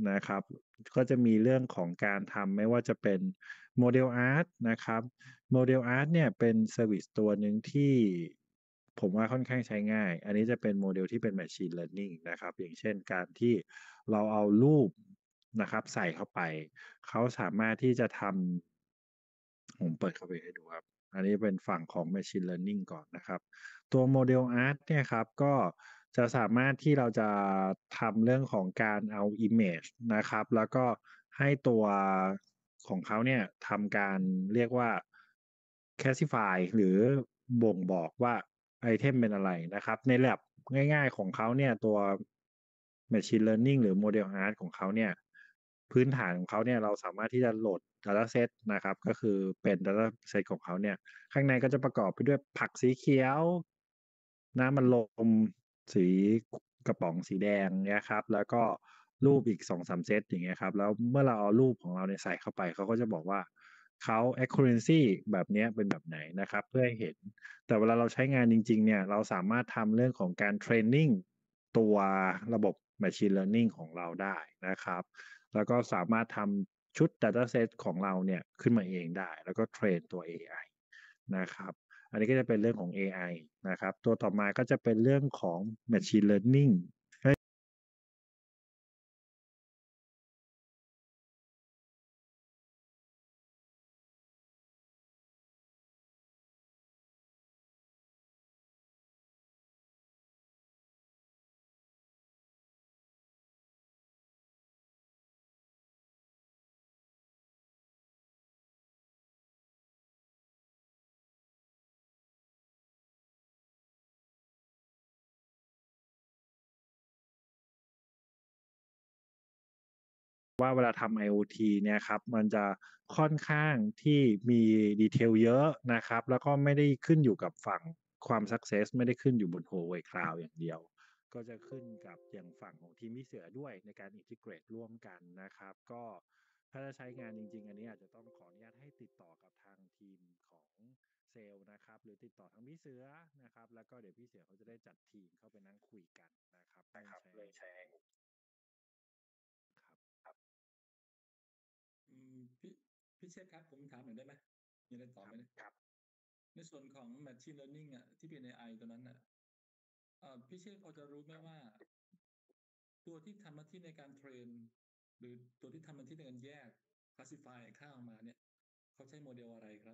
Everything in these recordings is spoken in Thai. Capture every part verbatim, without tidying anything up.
นะครับ ก็จะมีเรื่องของการทำไม่ว่าจะเป็น Model Art นะครับ Model Art เนี่ยเป็นเซอร์วิสตัวหนึ่งที่ผมว่าค่อนข้างใช้ง่าย อันนี้จะเป็นโมเดลที่เป็น Machine Learning นะครับ อย่างเช่นการที่เราเอารูปนะครับใส่เข้าไป เขาสามารถที่จะทำ ผมเปิดเข้าไปให้ดูครับ อันนี้เป็นฝั่งของ Machine Learning ก่อนนะครับ ตัว Model Art เนี่ยครับ ก็จะสามารถที่เราจะทำเรื่องของการเอา image นะครับ แล้วก็ให้ตัวของเขาเนี่ยทำการเรียกว่า classify หรือบ่งบอกว่าไอเทมเป็นอะไรนะครับ ใน lab ง่าย ๆ ของเขาเนี่ยตัว Machine Learning หรือ Model Art ของเขาเนี่ย พื้นฐานของเขาเนี่ยเราสามารถที่จะโหลด Dataset นะครับ ก็คือเป็น Dataset ของเขาเนี่ย ข้างในก็จะประกอบไปด้วยผักสีเขียว น้ำอัดลมสีกระป๋องสีแดงเงี้ยครับ แล้วก็รูปอีก สองสาม เซตอย่างเงี้ยครับ แล้วเมื่อเราเอารูปของเราเนี่ยใส่เข้าไป เขาก็จะบอกว่าเขา accuracy แบบเนี้ยเป็นแบบไหนนะครับ เพื่อให้เห็น แต่เวลาเราใช้งานจริง ๆ เนี่ย เราสามารถทำเรื่องของการ training ตัวระบบ Machine Learning ของเราได้นะครับ แล้วก็สามารถทำชุด Dataset ของเราเนี่ยขึ้นมาเองได้ แล้วก็เทรนตัวเอไอนะครับ อันนี้ก็จะเป็นเรื่องของเอไอนะครับ ตัวต่อมาก็จะเป็นเรื่องของ Machine Learning ว่าเวลาทำ IoT เนี่ยครับ มันจะค่อนข้างที่มี detail เยอะนะครับ แล้วก็ไม่ได้ขึ้นอยู่กับฝั่งความ success ไม่ได้ขึ้นอยู่บน Huawei Cloud อย่างเดียว ก็จะขึ้นกับอย่างฝั่งของทีมพี่เสือด้วยในการ integrate ร่วมกันนะครับ ก็ถ้าจะใช้งานจริง ๆ อันนี้อาจจะต้องขออนุญาตให้ติดต่อกับทางทีมของเซลล์นะครับ หรือติดต่อทางพี่เสือนะครับ แล้วก็เดี๋ยวพี่เสือเขาจะได้จัดทีมเข้าไปนั่งคุยกันนะครับเรื่องใช้ ครับอืมพี่พี่เชษครับผมถามหน่อยได้ไหมมีอะไรตอบไหมเนี่ยครับในส่วนของ Machine Learning อ่ะที่เป็น เอ ไอ ตัวนั้นอ่ะเอ่อพี่เชษพอจะรู้ไหมว่าตัวที่ทำหน้าที่ในการเทรนหรือตัวที่ทำหน้าที่ในการแยก classify ค่าออกมาเนี่ยเขาใช้โมเดลอะไรครับ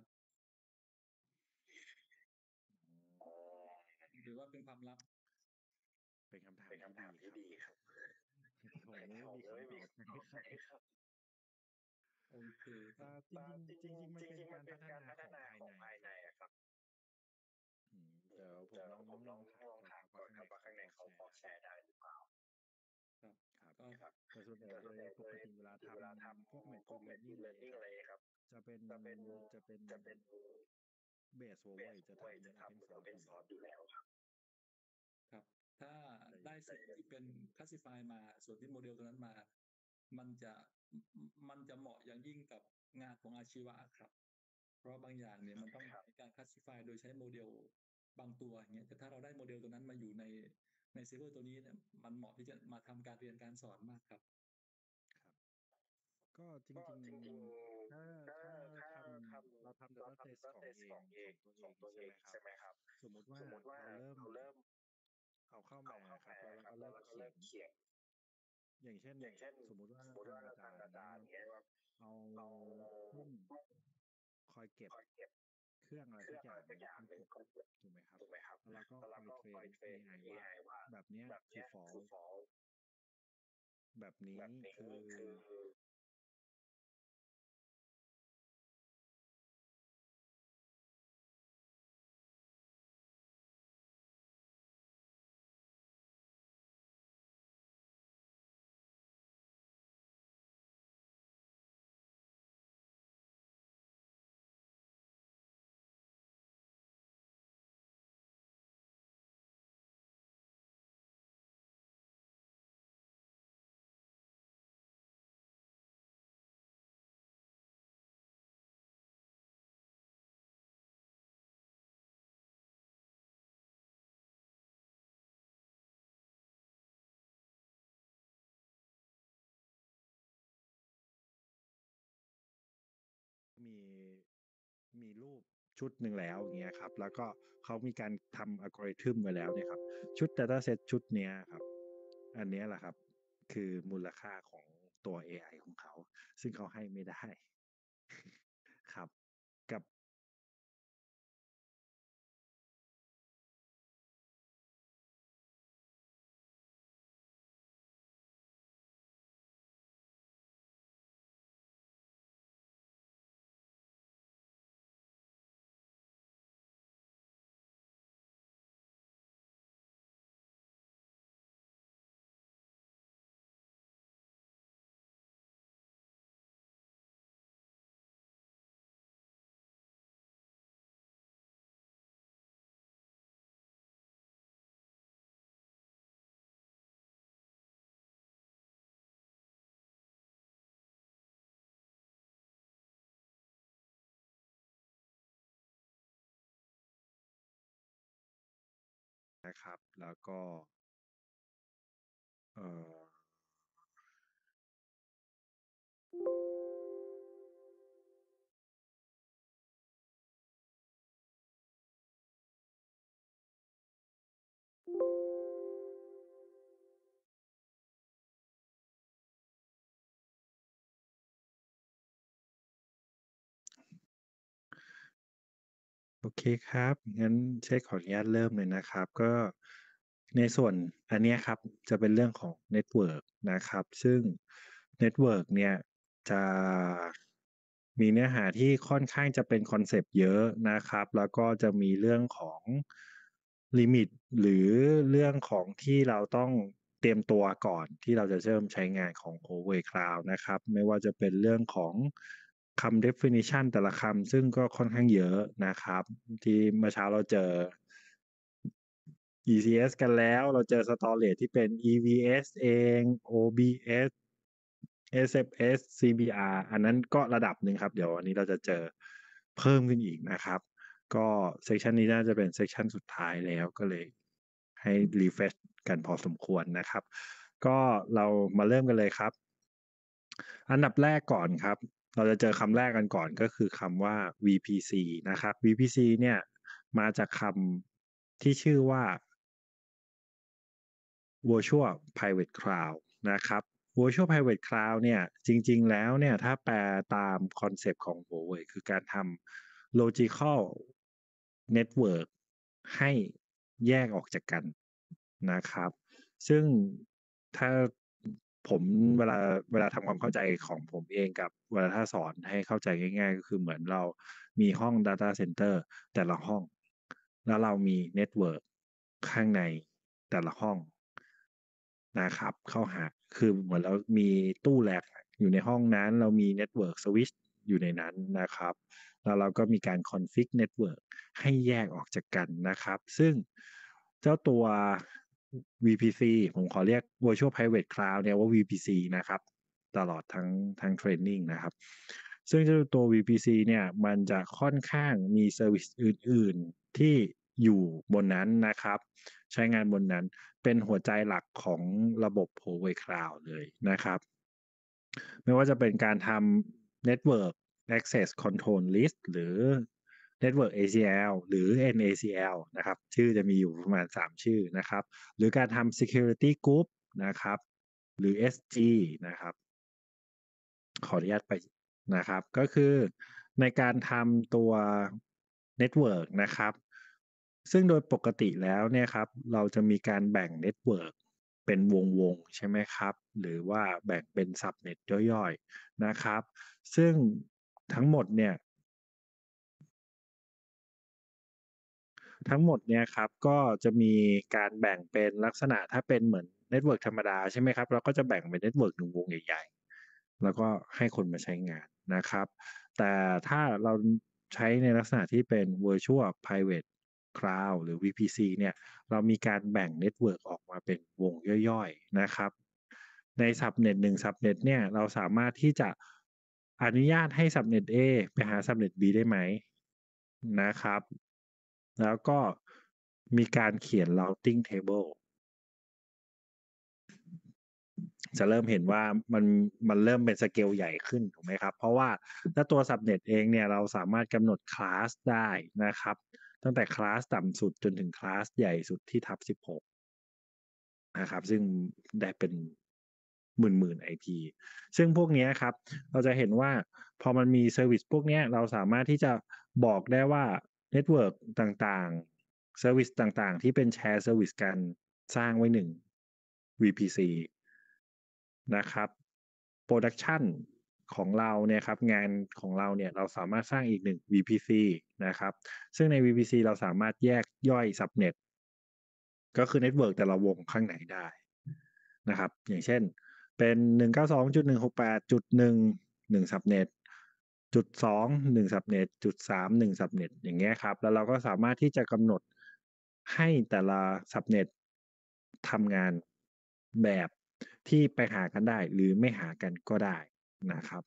หรือว่าเป็นความลับเป็นคำถามที่ดีครับ ผมยังไม่มีคำตอบให้ครับโอเคคเอ่รับอจริงๆจริงๆมันเป็นการพัฒนาของภายในครับอืมเดี๋ยวผมลองต้องลองถามก่อนครับว่าข้างในเขาพอแชร์ได้หรือเปล่าครับครับก็แต่ส่วนใหญ่โดยปกติเวลาทำพวก Machine Learning เลยครับจะเป็นจะเป็น Base Huawei จะทำเป็น Open Source อยู่แล้วครับถ้าแต่ได้ส่วนที่เป็น classify มาส่วนที่โมเดลตัวนั้นมามันจะมันจะเหมาะอย่างยิ่งกับงานของอาชีวะครับเพราะบางอย่างเนี่ยมันต้องมีการ classify โดยใช้โมเดลบางตัวอย่างเงี้ยแต่ถ้าเราได้โมเดลตัวนั้นมาอยู่ในในเซิร์ฟเวอร์ตัวนี้เนี่ยมันเหมาะที่จะมาทำการเรียนการสอนมากครับครับก็จริงๆถ้าถ้าทำเราทำ Dataset ของเองของตัวเองใช่ไหมครับสมมุติว่าเราเริ่มเอาเข้ามาครับแล้วเราก็เริ่มเขียน อย่างเช่นสมมุติว่าทางอาจารย์เนี้ยเอาหุ้นคอยเก็บเครื่องอะไรสักอย่างหนึ่งขึ้นปกถูกไหมครับแล้วเราก็คอยเทรน เอ ไอ ว่าแบบเนี้ยคือ false แบบนี้คือมีรูปชุดหนึ่งแล้วอย่างเงี้ยครับแล้วก็เขามีการทำอัลกอริทึมไว้แล้วเนี่ยครับชุด Dataset ชุดเนี้ยครับอันเนี้ยแหละครับคือมูลค่าของตัว เอ ไอ ของเขาซึ่งเขาให้ไม่ได้ครับกับ นะครับแล้วก็เอ่อโอเคครับงั้นเช็คขออนุญาตเริ่มเลยนะครับก็ในส่วนอันเนี้ยครับจะเป็นเรื่องของเน็ตเวิร์กนะครับซึ่งเน็ตเวิร์กเนี่ยจะมีเนื้อหาที่ค่อนข้างจะเป็นคอนเซปต์เยอะนะครับแล้วก็จะมีเรื่องของลิมิตหรือเรื่องของที่เราต้องเตรียมตัวก่อนที่เราจะเริ่มใช้งานของ Huawei Cloud นะครับไม่ว่าจะเป็นเรื่องของคำ definition แต่ละคำซึ่งก็ค่อนข้างเยอะนะครับที่เมื่อเช้าเราเจอ อี ซี เอส กันแล้วเราเจอ storage ที่เป็น อี วี เอส เอง โอ บี เอส เอส เอฟ เอส ซี บี อาร์ อันนั้นก็ระดับหนึ่งครับเดี๋ยววันนี้เราจะเจอเพิ่มขึ้นอีกนะครับก็เซสชันนี้น่าจะเป็นเซสชันสุดท้ายแล้วก็เลยให้รีเฟรชกันพอสมควรนะครับก็เรามาเริ่มกันเลยครับอันดับแรกก่อนครับเราจะเจอคำแรกกันก่อนก็คือคำว่า วี พี ซี นะครับ วี พี ซี เนี่ยมาจากคำที่ชื่อว่า Virtual Private Cloud นะครับ Virtual Private Cloud เนี่ยจริงๆแล้วเนี่ยถ้าแปลตามคอนเซปต์ของ Huawei คือการทำ Logical Network ให้แยกออกจากกันนะครับซึ่งถ้าผมเวลาเวลาทำความเข้าใจของผมเองกับเวลาถ้าสอนให้เข้าใจง่ายๆก็คือเหมือนเรามีห้อง Data Center แต่ละห้องแล้วเรามีเน็ตเวิร์กข้างในแต่ละห้องนะครับเข้าหาคือเหมือนเรามีตู้แร็กอยู่ในห้องนั้นเรามีเน็ตเวิร์กสวิตช์อยู่ในนั้นนะครับแล้วเราก็มีการคอนฟิกเน็ตเวิร์กให้แยกออกจากกันนะครับซึ่งเจ้าตัว วี พี ซี ผมขอเรียก Virtual Private Cloud เนี่ยว่า วี พี ซี นะครับตลอดทั้งทั้งเทรนนิ่งนะครับซึ่งเจ้าตัว วี พี ซี เนี่ยมันจะค่อนข้างมีเซอร์วิสอื่นๆที่อยู่บนนั้นนะครับใช้งานบนนั้นเป็นหัวใจหลักของระบบ Huawei Cloud เลยนะครับไม่ว่าจะเป็นการทำ Network Access Control List หรือ Network เอ ซี แอล หรือ เอ็น เอ ซี แอล นะครับชื่อจะมีอยู่ประมาณสามชื่อนะครับหรือการทำ Security Group นะครับหรือ เอส จี นะครับขออนุญาตไปนะครับก็คือในการทำตัว Network นะครับซึ่งโดยปกติแล้วเนี่ยครับเราจะมีการแบ่ง Network เป็นวงๆใช่ไหมครับหรือว่าแบ่งเป็น Subnet ย่อยๆนะครับซึ่งทั้งหมดเนี่ย ทั้งหมดเนี่ยครับก็จะมีการแบ่งเป็นลักษณะถ้าเป็นเหมือนเน็ตเวิร์กธรรมดาใช่ไหมครับเราก็จะแบ่งเป็นเน็ตเวิร์กหนึ่งวงใหญ่ๆแล้วก็ให้คนมาใช้งานนะครับแต่ถ้าเราใช้ในลักษณะที่เป็น Virtual Private Cloud หรือ วี พี ซี เนี่ยเรามีการแบ่งเน็ตเวิร์กออกมาเป็นวงย่อยๆนะครับใน Subnet หนึ่ง Subnet เนี่ยเราสามารถที่จะอนุญาตให้ Subnet A ไปหา Subnet B ได้ไหมนะครับ แล้วก็มีการเขียน routing table จะเริ่มเห็นว่ามันมันเริ่มเป็นสเกลใหญ่ขึ้นถูกไหมครับเพราะว่าถ้าตัว Subnet เองเนี่ยเราสามารถกำหนดคลาสได้นะครับตั้งแต่คลาสต่ำสุดจนถึงคลาสใหญ่สุดที่ทับสิบหกนะครับซึ่งได้เป็นหมื่นๆ ไอ พี ซึ่งพวกนี้ครับเราจะเห็นว่าพอมันมีเซอร์วิสพวกนี้เราสามารถที่จะบอกได้ว่าเน็ตเวิร์กต่างๆเซอร์วิสต่างๆที่เป็นแชร์เซอร์วิสกันสร้างไว้หนึ่ง วี พี ซี นะครับโปรดักชันของเราเนี่ยครับงานของเราเนี่ยเราสามารถสร้างอีกหนึ่ง วี พี ซี นะครับซึ่งใน วี พี ซี เราสามารถแยกย่อย Subnet ก็คือเน็ตเวิร์กแต่ละวงข้างไหนได้นะครับอย่างเช่นเป็น หนึ่งเก้าสอง จุด หนึ่ง หก แปด จุด หนึ่ง หนึ่ง Subnet จุด สอง หนึ่ง Subnet จุด สาม หนึ่ง Subnet อย่างเงี้ยครับแล้วเราก็สามารถที่จะกำหนดให้แต่ละ Subnet ทำงานแบบที่ไปหากันได้หรือไม่หากันก็ได้นะครับ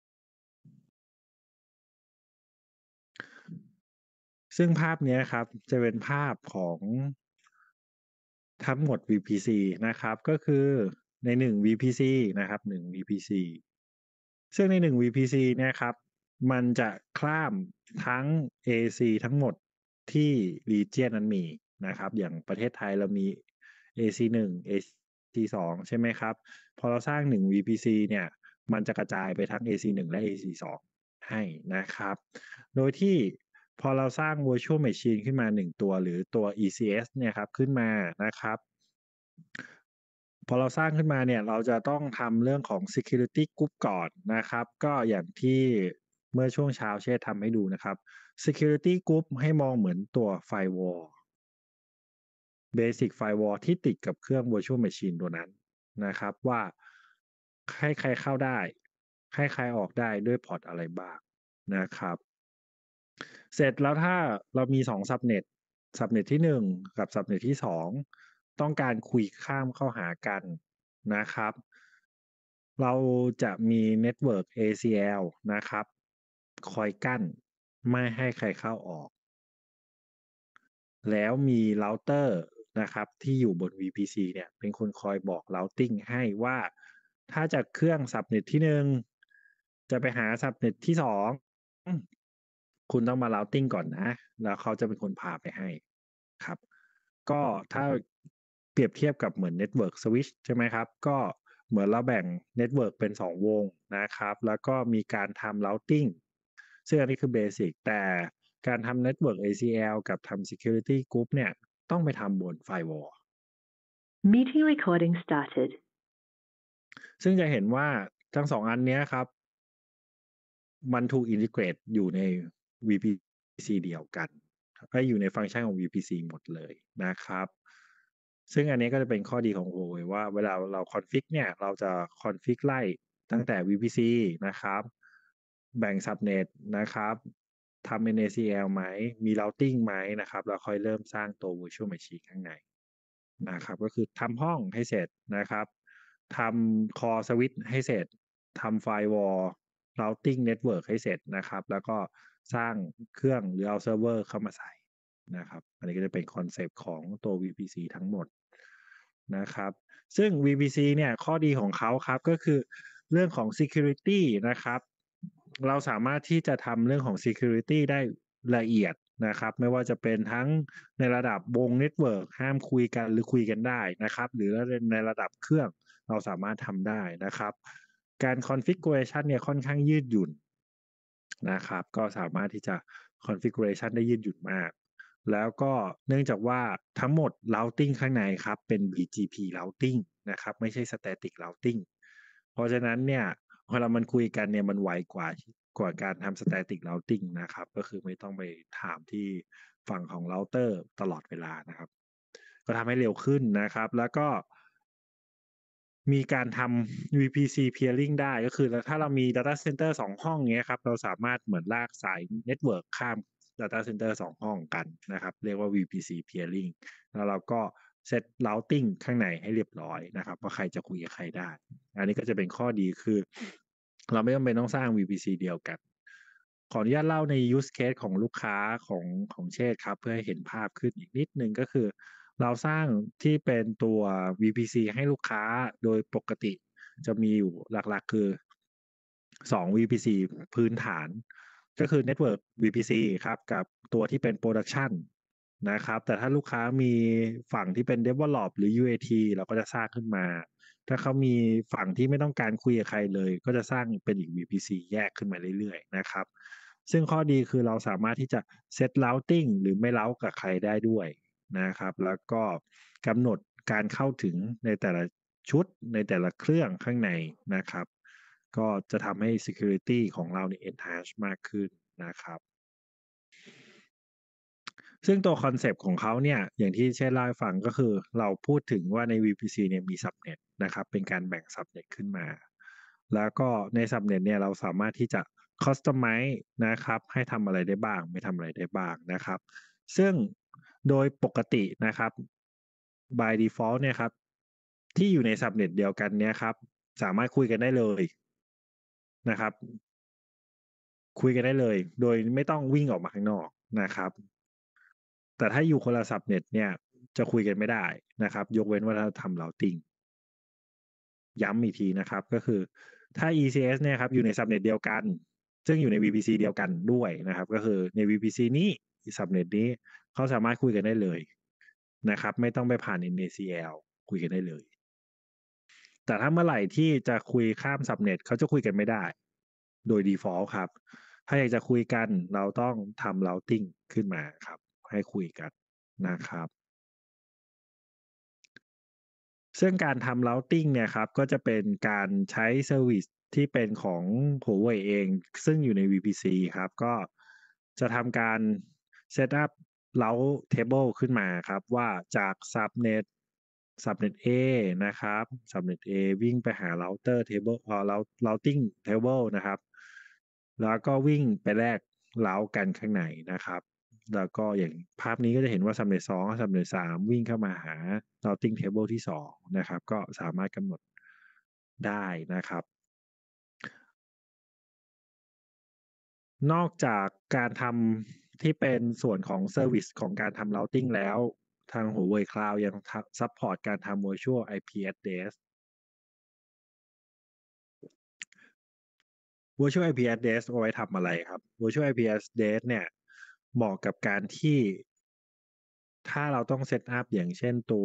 ซึ่งภาพนี้ครับจะเป็นภาพของทั้งหมด วี พี ซี นะครับก็คือในหนึ่ง วี พี ซี นะครับหนึ่ง วี พี ซี ซึ่งในหนึ่ง วี พี ซี เนี่ยครับมันจะข้ามทั้ง เอ ซี ทั้งหมดที่ region นั้นมีนะครับอย่างประเทศไทยเรามี เอ ซี หนึ่ง เอ ซี สองใช่ไหมครับพอเราสร้างหนึ่ง วี พี ซี เนี่ยมันจะกระจายไปทั้ง เอ ซี หนึ่ง และ เอ ซี สอง ให้นะครับโดยที่พอเราสร้าง virtual machine ขึ้นมาหนึ่งตัวหรือตัว อี ซี เอส เนี่ยครับขึ้นมานะครับพอเราสร้างขึ้นมาเนี่ยเราจะต้องทำเรื่องของ security group ก่อนนะครับก็อย่างที่เมื่อช่วงเช้าเชษฐ์ทำให้ดูนะครับ security group ให้มองเหมือนตัว firewall basic firewall ที่ติดกับเครื่อง virtual machine ตัวนั้นนะครับว่าให้ใครเข้าได้ให้ใครออกได้ด้วยพอร์ตอะไรบ้างนะครับ เสร็จแล้วถ้าเรามีสอง subnet subnet ที่หนึ่งกับ subnet ที่สองต้องการคุยข้ามเข้าหากันนะครับเราจะมี network เอ ซี แอล นะครับคอยกั้นไม่ให้ใครเข้าออกแล้วมี router นะครับที่อยู่บน วี พี ซี เนี่ยเป็นคนคอยบอก routing ให้ว่าถ้าจากเครื่อง subnet ที่หนึ่งจะไปหา subnet ที่สองคุณต้องมา routing ก่อนนะแล้วเขาจะเป็นคนพาไปให้ครับก็ถ้าเปรียบเทียบกับเหมือน network switch ใช่ไหมครับก็เหมือนเราแบ่ง network เป็นสองวงนะครับแล้วก็มีการทำ routing ซึ่งอันนี้คือเบสิกแต่การทำ network เอ ซี แอล กับทำ security group เนี่ยต้องไปทำบน firewall Meeting recording started. ซึ่งจะเห็นว่าทั้งสองอันเนี้ยครับมันถูกอินทิเกรตอยู่ใน วี พี ซี เดียวกันให้อยู่ในฟังก์ชันของ วี พี ซี หมดเลยนะครับซึ่งอันนี้ก็จะเป็นข้อดีของ Huawei ว่าเวลาเราคอนฟิกเนี่ยเราจะคอนฟิกไล่ตั้งแต่ วี พี ซี นะครับแบ่ง subnet นะครับทำ เอ็น เอ ซี แอล ไหมมี routing ไหมนะครับแล้วค่อยเริ่มสร้างตัว virtual machine ข้างในนะครับก็คือทำห้องให้เสร็จนะครับทำ core switch ให้เสร็จทำ firewall routing network ให้เสร็จนะครับแล้วก็สร้างเครื่องหรือเอาเซิร์ฟเวอร์เข้ามาใส่นะครับอันนี้ก็จะเป็นคอนเซปต์ของตัว วี พี ซี ทั้งหมดนะครับซึ่ง วี พี ซี เนี่ยข้อดีของเขาครับก็คือเรื่องของ security นะครับเราสามารถที่จะทำเรื่องของ security ได้ละเอียดนะครับไม่ว่าจะเป็นทั้งในระดับวง network ห้ามคุยกันหรือคุยกันได้นะครับหรือในระดับเครื่องเราสามารถทำได้นะครับการ configuration เนี่ยค่อนข้างยืดหยุ่นนะครับก็สามารถที่จะ configuration ได้ยืดหยุ่นมากแล้วก็เนื่องจากว่าทั้งหมด routing ข้างในครับเป็น บี จี พี routing นะครับไม่ใช่ static routing เพราะฉะนั้นเนี่ยเวลามันคุยกันเนี่ยมันไวกว่ากว่าการทำ static routing นะครับก็คือไม่ต้องไปถามที่ฝั่งของ router ตลอดเวลานะครับก็ทำให้เร็วขึ้นนะครับแล้วก็มีการทำ วี พี ซี peering ได้ก็คือถ้าเรามี data center สองห้องเงี้ยครับเราสามารถเหมือนลากสาย network ข้าม data center สองห้องกันนะครับเรียกว่า วี พี ซี peering แล้วเราก็เซต routing ข้างในให้เรียบร้อยนะครับว่าใครจะคุยกับใครได้อันนี้ก็จะเป็นข้อดีคือเราไม่จำเป็นต้องสร้าง วี พี ซี เดียวกันขออนุญาตเล่าใน use case ของลูกค้าของของเชษครับเพื่อให้เห็นภาพขึ้นอีกนิดนึงก็คือเราสร้างที่เป็นตัว วี พี ซี ให้ลูกค้าโดยปกติจะมีอยู่หลักๆคือสอง วี พี ซี พื้นฐานก็คือ Network วี พี ซี ครับกับตัวที่เป็น Production นะครับแต่ถ้าลูกค้ามีฝั่งที่เป็น Develop หรือ ยู เอ ที เราก็จะสร้างขึ้นมาถ้าเขามีฝั่งที่ไม่ต้องการคุยกับใครเลยก็จะสร้างเป็นอีก วี พี ซี แยกขึ้นมาเรื่อยๆนะครับซึ่งข้อดีคือเราสามารถที่จะ set routing หรือไม่เร้ากับใครได้ด้วยนะครับแล้วก็กำหนดการเข้าถึงในแต่ละชุดในแต่ละเครื่องข้างในนะครับก็จะทำให้ security ของเราเนี่ย enhance มากขึ้นนะครับซึ่งตัวคอนเซปต์ของเขาเนี่ยอย่างที่เช่นเล่าให้ฟังก็คือเราพูดถึงว่าใน วี พี ซี เนี่ยมี subnet นะครับเป็นการแบ่ง subnet ขึ้นมาแล้วก็ใน subnet เนี่ยเราสามารถที่จะ customize นะครับให้ทำอะไรได้บ้างไม่ทำอะไรได้บ้างนะครับซึ่งโดยปกตินะครับ by default เนี่ยครับที่อยู่ใน subnet เดียวกันเนี่ยครับสามารถคุยกันได้เลยนะครับคุยกันได้เลยโดยไม่ต้องวิ่งออกมาข้างนอกนะครับแต่ถ้าอยู่คนละ subnet เนี่ยจะคุยกันไม่ได้นะครับยกเว้นว่าเราทำ routing ย้ำอีกทีนะครับก็คือถ้า อี ซี เอส เนี่ยครับอยู่ใน subnet เดียวกันซึ่งอยู่ใน วี พี ซี เดียวกันด้วยนะครับก็คือใน วี พี ซี นี้ subnet นี้เขาสามารถคุยกันได้เลยนะครับไม่ต้องไปผ่าน เอ็น เอ ซี แอล คุยกันได้เลยแต่ถ้าเมื่อไหร่ที่จะคุยข้าม subnet เขาจะคุยกันไม่ได้โดย default ครับถ้าอยากจะคุยกันเราต้องทำ routing ขึ้นมาครับให้คุยกันนะครับซึ่งการทำ routing เนี่ยครับก็จะเป็นการใช้เซอร์วิสที่เป็นของ Huawei เองซึ่งอยู่ใน วี พี ซี ครับก็จะทำการ set up route table ขึ้นมาครับว่าจาก subnet subnet A นะครับ subnet A วิ่งไปหา router table เอ่อ routing table นะครับแล้วก็วิ่งไปแลก route กันข้างในนะครับแล้วก็อย่างภาพนี้ก็จะเห็นว่า subnet สองกับ subnet สามวิ่งเข้ามาหา routing table ที่สองนะครับก็สามารถกำหนดได้นะครับนอกจากการทำที่เป็นส่วนของ Service ของการทำ Routing แล้วทาง Huawei Cloud ยังซัพพอร์ตการทำ Virtual ไอ พี Address Virtual ไอ พี Address เอาไว้ทำอะไรครับ Virtual ไอ พี Address เนี่ยเหมาะกับการที่ถ้าเราต้องเซตอัพอย่างเช่นตัว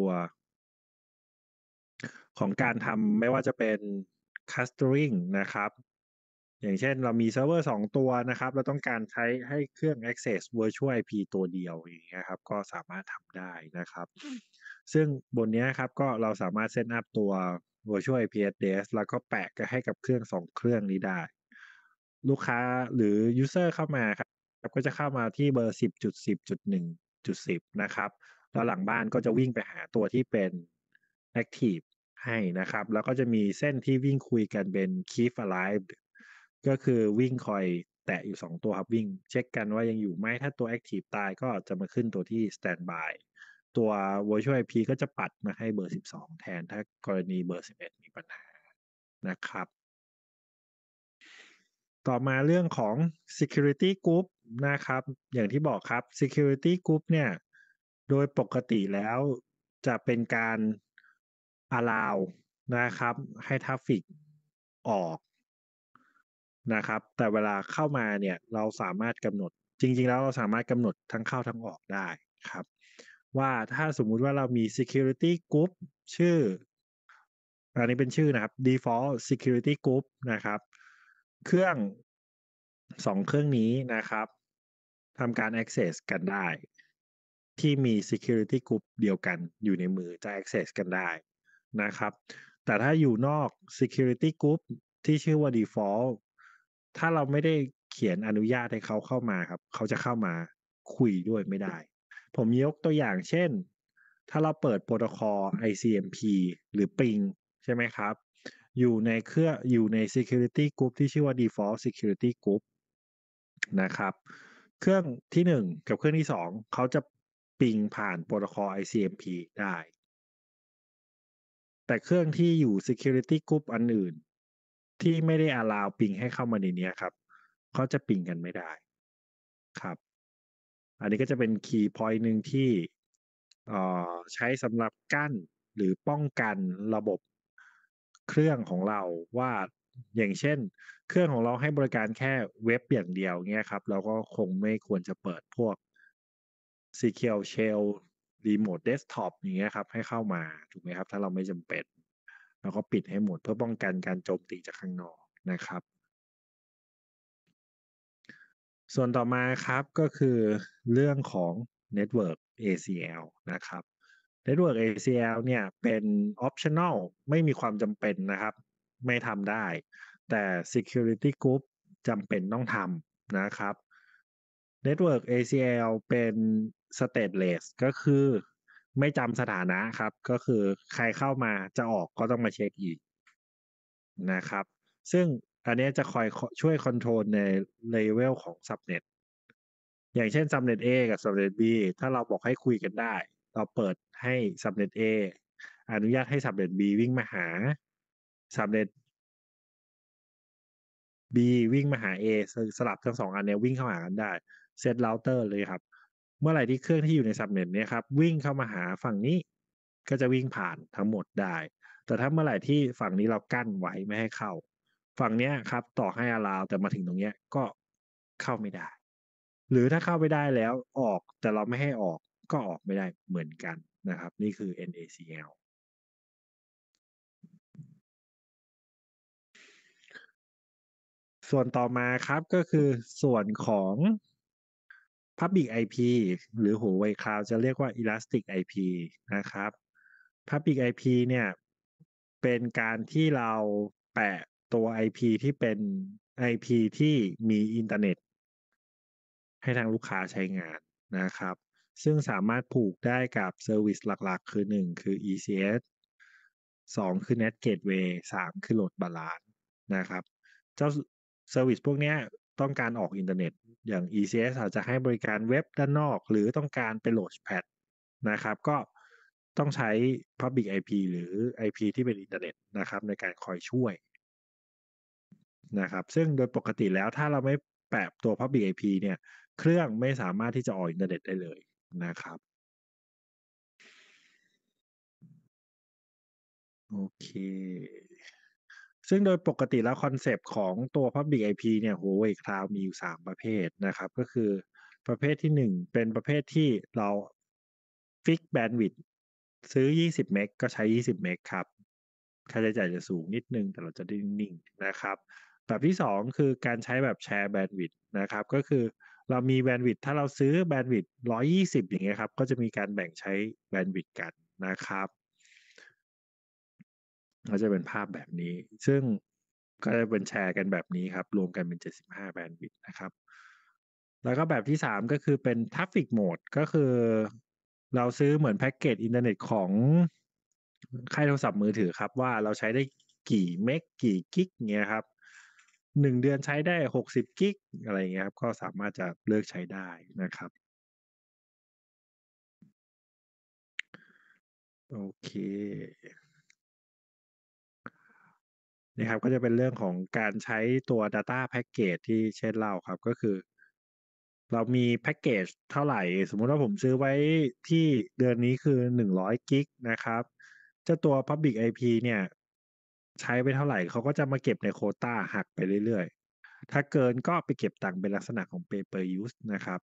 ของการทำไม่ว่าจะเป็น clustering นะครับอย่างเช่นเรามีเซิร์ฟเวอร์สองตัวนะครับเราต้องการใช้ให้เครื่อง access virtual ไอ พี ตัวเดียวอย่างเงี้ยครับก็สามารถทำได้นะครับซึ่งบนนี้ครับก็เราสามารถเซตอัพตัว virtual ไอ พี address แล้วก็แปะให้กับเครื่องสองเครื่องนี้ได้ลูกค้าหรือ user เข้ามาครับก็จะเข้ามาที่เบอร์ สิบจุดสิบจุดหนึ่งจุดสิบ นะครับแล้วหลังบ้านก็จะวิ่งไปหาตัวที่เป็น active ให้นะครับแล้วก็จะมีเส้นที่วิ่งคุยกันเป็น keep alive ก็คือวิ่งคอยแตะอยู่สองตัวครับวิ่งเช็คกันว่ายังอยู่ไหมถ้าตัว active ตายก็จะมาขึ้นตัวที่ standby ตัว virtual ไอ พี ก็จะปัดมาให้เบอร์สิบสองแทนถ้ากรณีเบอร์สิบเอ็ดมีปัญหานะครับต่อมาเรื่องของ security group นะครับอย่างที่บอกครับ security group เนี่ยโดยปกติแล้วจะเป็นการ allow นะครับให้ทราฟฟิกออกนะครับแต่เวลาเข้ามาเนี่ยเราสามารถกำหนดจริงๆแล้วเราสามารถกำหนดทั้งเข้าทั้งออกได้ครับว่าถ้าสมมุติว่าเรามี security group ชื่ออันนี้เป็นชื่อนะครับ default security group นะครับเครื่องสองเครื่องนี้นะครับทำการ access กันได้ที่มี security group เดียวกันอยู่ในมือจะ access กันได้นะครับแต่ถ้าอยู่นอก security group ที่ชื่อว่า default ถ้าเราไม่ได้เขียนอนุญาตให้เขาเข้ามาครับเขาจะเข้ามาคุยด้วยไม่ได้ผมยกตัวอย่างเช่นถ้าเราเปิดโปรโตคอล ไอ ซี เอ็ม พี หรือ Ping ใช่ไหมครับอยู่ในเครื่องอยู่ใน security group ที่ชื่อว่า default security group นะครับเครื่องที่หนึ่งกับเครื่องที่สองเขาจะปิงผ่านโปรโตคอล ไอ ซี เอ็ม พี ได้แต่เครื่องที่อยู่ security group อันอื่นที่ไม่ได้ allow ปิงให้เข้ามาในนี้ครับเขาจะปิงกันไม่ได้ครับอันนี้ก็จะเป็น key point หนึ่งที่ใช้สำหรับกั้นหรือป้องกันระบบเครื่องของเราว่าอย่างเช่นเครื่องของเราให้บริการแค่เว็บอย่างเดียวเงี้ยครับเราก็คงไม่ควรจะเปิดพวก Secure Shell Remote Desktop อย่างเงี้ยครับให้เข้ามาถูกไหมครับถ้าเราไม่จำเป็นเราก็ปิดให้หมดเพื่อป้องกันการโจมตีจากข้างนอกนะครับส่วนต่อมาครับก็คือเรื่องของ Network เอ ซี แอล นะครับ Network เอ ซี แอล เนี่ยเป็น optional ไม่มีความจำเป็นนะครับไม่ทำได้แต่ Security Group จำเป็นต้องทำนะครับ Network เอ ซี แอล เป็น stateless ก็คือไม่จำสถานะครับก็คือใครเข้ามาจะออกก็ต้องมาเช็คอีกนะครับซึ่งอันนี้จะคอยช่วยคอนโทรลในเลเวลของ subnet อย่างเช่น subnet A กับ subnet B ถ้าเราบอกให้คุยกันได้เราเปิดให้ subnet A อนุญาตให้ subnet B วิ่งมาหา subnet B วิ่งมาหา A สลับทั้งสองอันเนี้ยวิ่งเข้าหากันได้เซตเราเตอร์เลยครับเมื่อไหร่ที่เครื่องที่อยู่ใน subnet เนี้ยครับวิ่งเข้ามาหาฝั่งนี้ก็จะวิ่งผ่านทั้งหมดได้แต่ถ้าเมื่อไหร่ที่ฝั่งนี้เรากั้นไว้ไม่ให้เข้าฝั่งเนี้ยครับต่อให้ allow แต่มาถึงตรงเนี้ยก็เข้าไม่ได้หรือถ้าเข้าไม่ได้แล้วออกแต่เราไม่ให้ออกก็ออกไม่ได้เหมือนกันนะครับนี่คือ เอ็น เอ ซี แอล ส่วนต่อมาครับก็คือส่วนของ Public ไอ พี หรือ Huawei Cloud จะเรียกว่า Elastic ไอ พี นะครับ Public ไอ พี เนี่ยเป็นการที่เราแปะตัว ไอ พี ที่เป็น ไอ พี ที่มีอินเทอร์เน็ตให้ทางลูกค้าใช้งานนะครับซึ่งสามารถผูกได้กับเซอร์วิสหลักๆคือหนึ่งคือ อี ซี เอส สองคือ Net Gateway สามคือ Load Balance นะครับเจ้าเซอร์วิสพวกนี้ต้องการออกอินเทอร์เน็ตอย่าง อี ซี เอส อาจจะให้บริการเว็บด้านนอกหรือต้องการไปโหลดแพดนะครับก็ต้องใช้ Public ไอ พี หรือ ไอ พี ที่เป็นอินเทอร์เน็ตนะครับในการคอยช่วยนะครับซึ่งโดยปกติแล้วถ้าเราไม่แปะตัว Public ไอ พี เนี่ยเครื่องไม่สามารถที่จะออกอินเทอร์เน็ตได้เลยนะครับโอเคซึ่งโดยปกติแล้วคอนเซปต์ของตัว Public ไอ พี เนี่ย Huawei Cloud มีอยู่สามประเภทนะครับก็คือประเภทที่หนึ่งเป็นประเภทที่เราฟิกแบนด์วิดต์ซื้อยี่สิบเมกก็ใช้ยี่สิบเมกครับค่าใช้จ่ายจะสูงนิดนึงแต่เราจะได้นิ่งๆนะครับแบบที่สองคือการใช้แบบแชร์แบนด์วิดต์นะครับก็คือเรามีแบนด์วิดต์ถ้าเราซื้อแบนด์วิดต์หนึ่งร้อยยี่สิบอย่างเงี้ยครับก็จะมีการแบ่งใช้แบนด์วิดต์กันนะครับก็จะเป็นภาพแบบนี้ซึ่งก็จะเป็นแชร์กันแบบนี้ครับรวมกันเป็นเจ็ดสิบห้าแบนด์วิดต์นะครับแล้วก็แบบที่สามก็คือเป็น Traffic Mode ก็คือเราซื้อเหมือนแพ็กเกจอินเทอร์เน็ตของค่ายโทรศัพท์มือถือครับว่าเราใช้ได้กี่เมกกี่กิกเงี้ยครับหนึ่งเดือนใช้ได้หกสิบกิกอะไรเงี้ยครับก็สามารถจะเลือกใช้ได้นะครับโอเคนี่ครับก็จะเป็นเรื่องของการใช้ตัว Data Package ที่เช่นเล่าครับก็คือเรามีแพ็กเกจเท่าไหร่สมมุติว่าผมซื้อไว้ที่เดือนนี้คือหนึ่งร้อยกิกนะครับเจ้าตัว Public ไอ พี เนี่ยใช้ไปเท่าไหร่เขาก็จะมาเก็บในโควตาหักไปเรื่อยๆถ้าเกินก็ไปเก็บตังค์เป็นลักษณะของ Pay per use นะครับ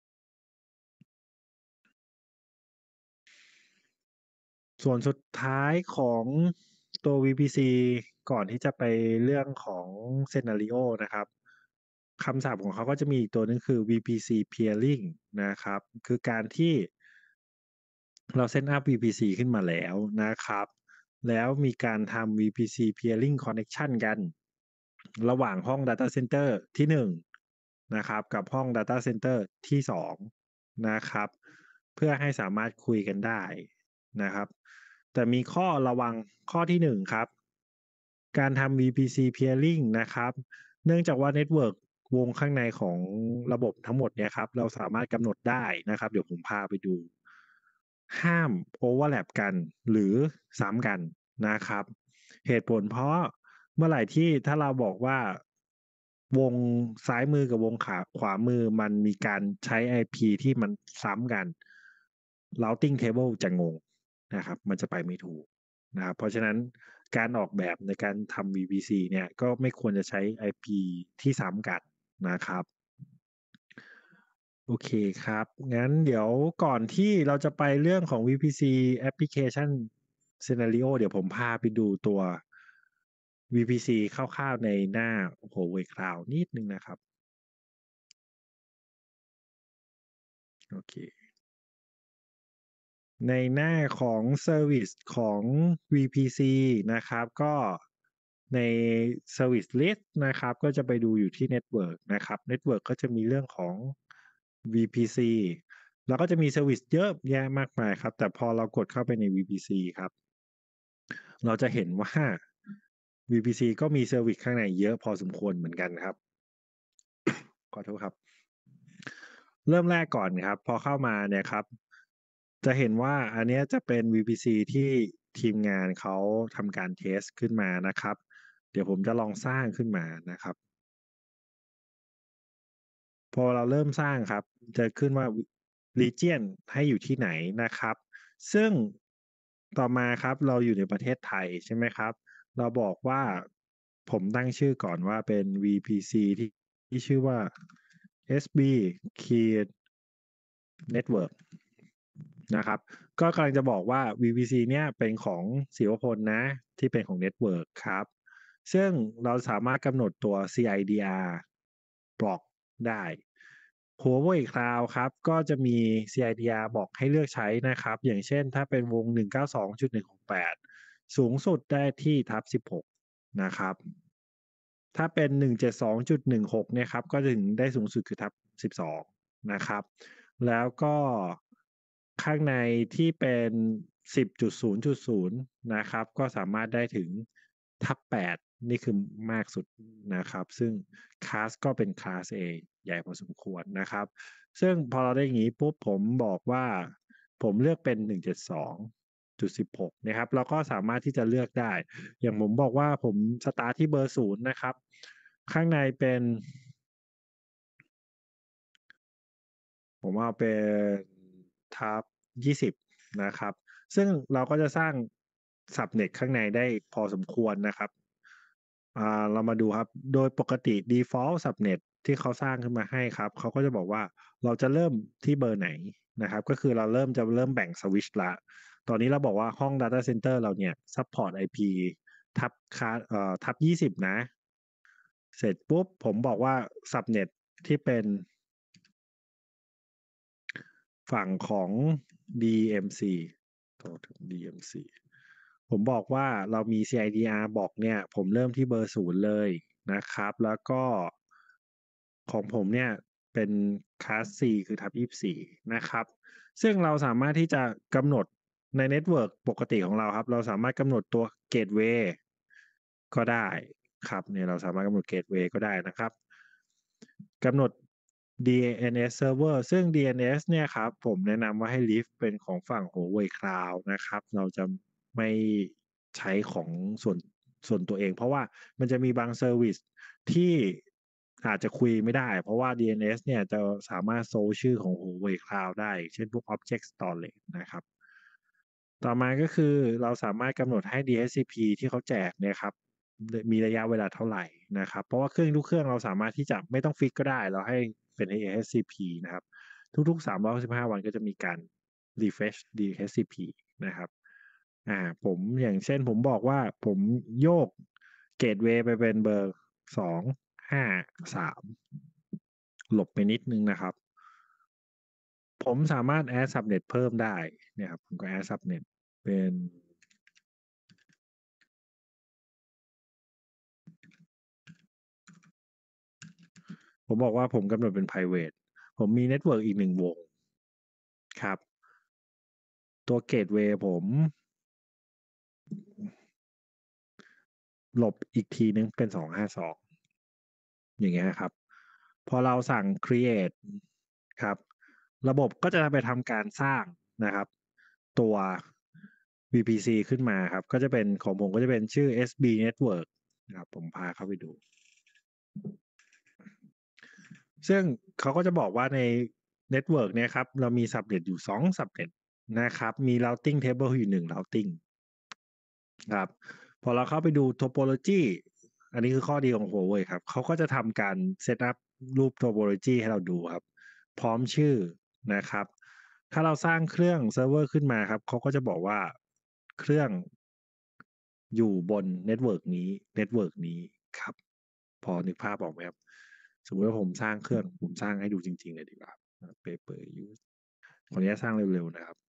ส่วนสุดท้ายของตัว วี พี ซี ก่อนที่จะไปเรื่องของ Scenario นะครับคำศัพท์ของเขาก็จะมีอีกตัวนึงคือ วี พี ซี Peering นะครับคือการที่เราเซตอัพ วี พี ซี ขึ้นมาแล้วนะครับแล้วมีการทำ วี พี ซี Peering Connection กันระหว่างห้อง Data Center ที่หนึ่งนะครับกับห้อง Data Center ที่สองนะครับเพื่อให้สามารถคุยกันได้นะครับแต่มีข้อระวังข้อที่หนึ่งครับการทำ วี พี ซี Peering นะครับเนื่องจากว่า Network วงข้างในของระบบทั้งหมดเนี่ยครับเราสามารถกำหนดได้นะครับเดี๋ยวผมพาไปดูห้าม overlap กันหรือซ้ำกันนะครับเหตุผลเพราะเมื่อไหร่ที่ถ้าเราบอกว่าวงซ้ายมือกับวงขาขวามือมันมีการใช้ ไอ พี ที่มันซ้ำกัน routing table จะงงนะครับมันจะไปไม่ถูกนะครับเพราะฉะนั้นการออกแบบในการทำ วี พี ซี เนี่ยก็ไม่ควรจะใช้ ไอ พี ที่ซ้ำกันนะครับโอเคครับงั้นเดี๋ยวก่อนที่เราจะไปเรื่องของ วี พี ซี Application Scenario เดี๋ยวผมพาไปดูตัว วี พี ซี คร่าวๆในหน้า Huawei Cloud นิดนึงนะครับโอเคในหน้าของ Service ของ วี พี ซี นะครับก็ใน Service List นะครับก็จะไปดูอยู่ที่ Network นะครับ Network ก็จะมีเรื่องของ วี พี ซี แล้วก็จะมี Service เยอะแยะมากมายครับแต่พอเรากดเข้าไปใน วี พี ซี ครับเราจะเห็นว่า วี พี ซี ก็มี Service ข้างในเยอะพอสมควรเหมือนกันครับ ขอโทษครับเริ่มแรกก่อนครับพอเข้ามาเนี่ยครับจะเห็นว่าอันนี้จะเป็น วี พี ซี ที่ทีมงานเขาทำการเทสขึ้นมานะครับเดี๋ยวผมจะลองสร้างขึ้นมานะครับพอเราเริ่มสร้างครับจะขึ้นว่า region ให้อยู่ที่ไหนนะครับซึ่งต่อมาครับเราอยู่ในประเทศไทยใช่ไหมครับเราบอกว่าผมตั้งชื่อก่อนว่าเป็น วี พี ซี ที่ที่ชื่อว่า เอส บี Network นะครับก็กำลังจะบอกว่า วี พี ซี เนี่ยเป็นของศิวพลนะที่เป็นของ Network ครับซึ่งเราสามารถกำหนดตัว ซี ไอ ดี อาร์ บล็อกได้ Huawei Cloud ครับก็จะมี ซี ไอ ดี อาร์ บอกให้เลือกใช้นะครับอย่างเช่นถ้าเป็นวง หนึ่งเก้าสองจุดหนึ่งหกแปด สูงสุดได้ที่ทับสิบหกนะครับถ้าเป็น หนึ่งเจ็ดสองจุดหนึ่งหก เนี่ยครับก็ถึงได้สูงสุดคือทับสิบสองนะครับแล้วก็ข้างในที่เป็น สิบจุดศูนย์จุดศูนย์ นะครับก็สามารถได้ถึงทับแปดนี่คือมากสุดนะครับซึ่งคลาสก็เป็นคลาส A ใหญ่พอสมควรนะครับซึ่งพอเราได้อย่างนี้ปุ๊บผมบอกว่าผมเลือกเป็น หนึ่งเจ็ดสองจุดสิบหก นะครับเราก็สามารถที่จะเลือกได้อย่างผมบอกว่าผมสตาร์ทที่เบอร์ศูนย์นะครับข้างในเป็นผมเอาเป็นทับยี่สิบนะครับซึ่งเราก็จะสร้างสับเน็ตข้างในได้พอสมควรนะครับอ่าเรามาดูครับโดยปกติ default subnet ที่เขาสร้างขึ้นมาให้ครับเขาก็จะบอกว่าเราจะเริ่มที่เบอร์ไหนนะครับก็คือเราเริ่มจะเริ่มแบ่งสวิตช์ละตอนนี้เราบอกว่าห้อง data center เราเนี่ย support ไอ พี ทับคาเอ่อทับยี่สิบนะเสร็จปุ๊บผมบอกว่า subnet ที่เป็นฝั่งของ ดี เอ็ม ซี โทษถึง ดี เอ็ม ซี ผมบอกว่าเรามี ซี ไอ ดี อาร์ บอกเนี่ยผมเริ่มที่เบอร์ศูนย์เลยนะครับแล้วก็ของผมเนี่ยเป็นคลาส C คือทับยี่สิบสี่นะครับซึ่งเราสามารถที่จะกำหนดในเน็ตเวิร์กปกติของเราครับเราสามารถกำหนดตัวเกตเวย์ก็ได้ครับเนี่ยเราสามารถกำหนดเกตเวย์ก็ได้นะครับกำหนด ดี เอ็น เอสServer ซึ่ง ดี เอ็น เอส เนี่ยครับผมแนะนำว่าให้ lift เป็นของฝั่ง Huawei Cloud นะครับเราจะไม่ใช้ของส่วนส่วนตัวเองเพราะว่ามันจะมีบาง Service ที่อาจจะคุยไม่ได้เพราะว่า ดี เอ็น เอส เนี่ยจะสามารถโซลชื่อของ Huawei Cloud ได้เช่นพวก Object Storage นะครับต่อมาก็คือเราสามารถกำหนดให้ ดี เอช ซี พี ที่เขาแจกเนี่ยครับมีระยะเวลาเท่าไหร่นะครับเพราะว่าเครื่องทุกเครื่องเราสามารถที่จะไม่ต้องฟิกก็ได้เราให้เป็น ดี เอช ซี พี นะครับทุกๆสามร้อยหกสิบห้าวันก็จะมีการ refresh ดี เอช ซี พี นะครับอ่าผมอย่างเช่นผมบอกว่าผมโยกเกตเวย์ไปเป็นเบอร์สองห้าสามหลบไปนิดนึงนะครับผมสามารถ add subnet เพิ่มได้เนี่ยครับผมก็ add subnet เป็นผมบอกว่าผมกำหนดเป็น private ผมมี network อีกหนึ่งวงครับตัวเกตเวย์ผมหลบอีกทีนึงเป็นสองห้าสองอย่างเงี้ยครับพอเราสั่ง create ครับระบบก็จะไปทำการสร้างนะครับตัว วี พี ซี ขึ้นมาครับก็จะเป็นของผมก็จะเป็นชื่อ เอส บี Network นะครับผมพาเข้าไปดูซึ่งเขาก็จะบอกว่าใน Network เนี่ยครับเรามี Subnet อยู่สอง Subnet นะครับมี Routing Table อยู่หนึ่ง Routing ครับพอเราเข้าไปดู topology อันนี้คือข้อดีของ Huawei ครับเขาก็จะทำการ set up รูป topology ให้เราดูครับพร้อมชื่อนะครับถ้าเราสร้างเครื่องเซิร์ฟเวอร์ขึ้นมาครับเขาก็จะบอกว่าเครื่องอยู่บนเน็ตเวิร์กนี้เน็ตเวิร์กนี้ครับพอนึกภาพออกไหมครับสมมติว่าผมสร้างเครื่องผมสร้างให้ดูจริงๆเลยดีกว่า paper use ขออนุญาตสร้างเร็วๆนะครับ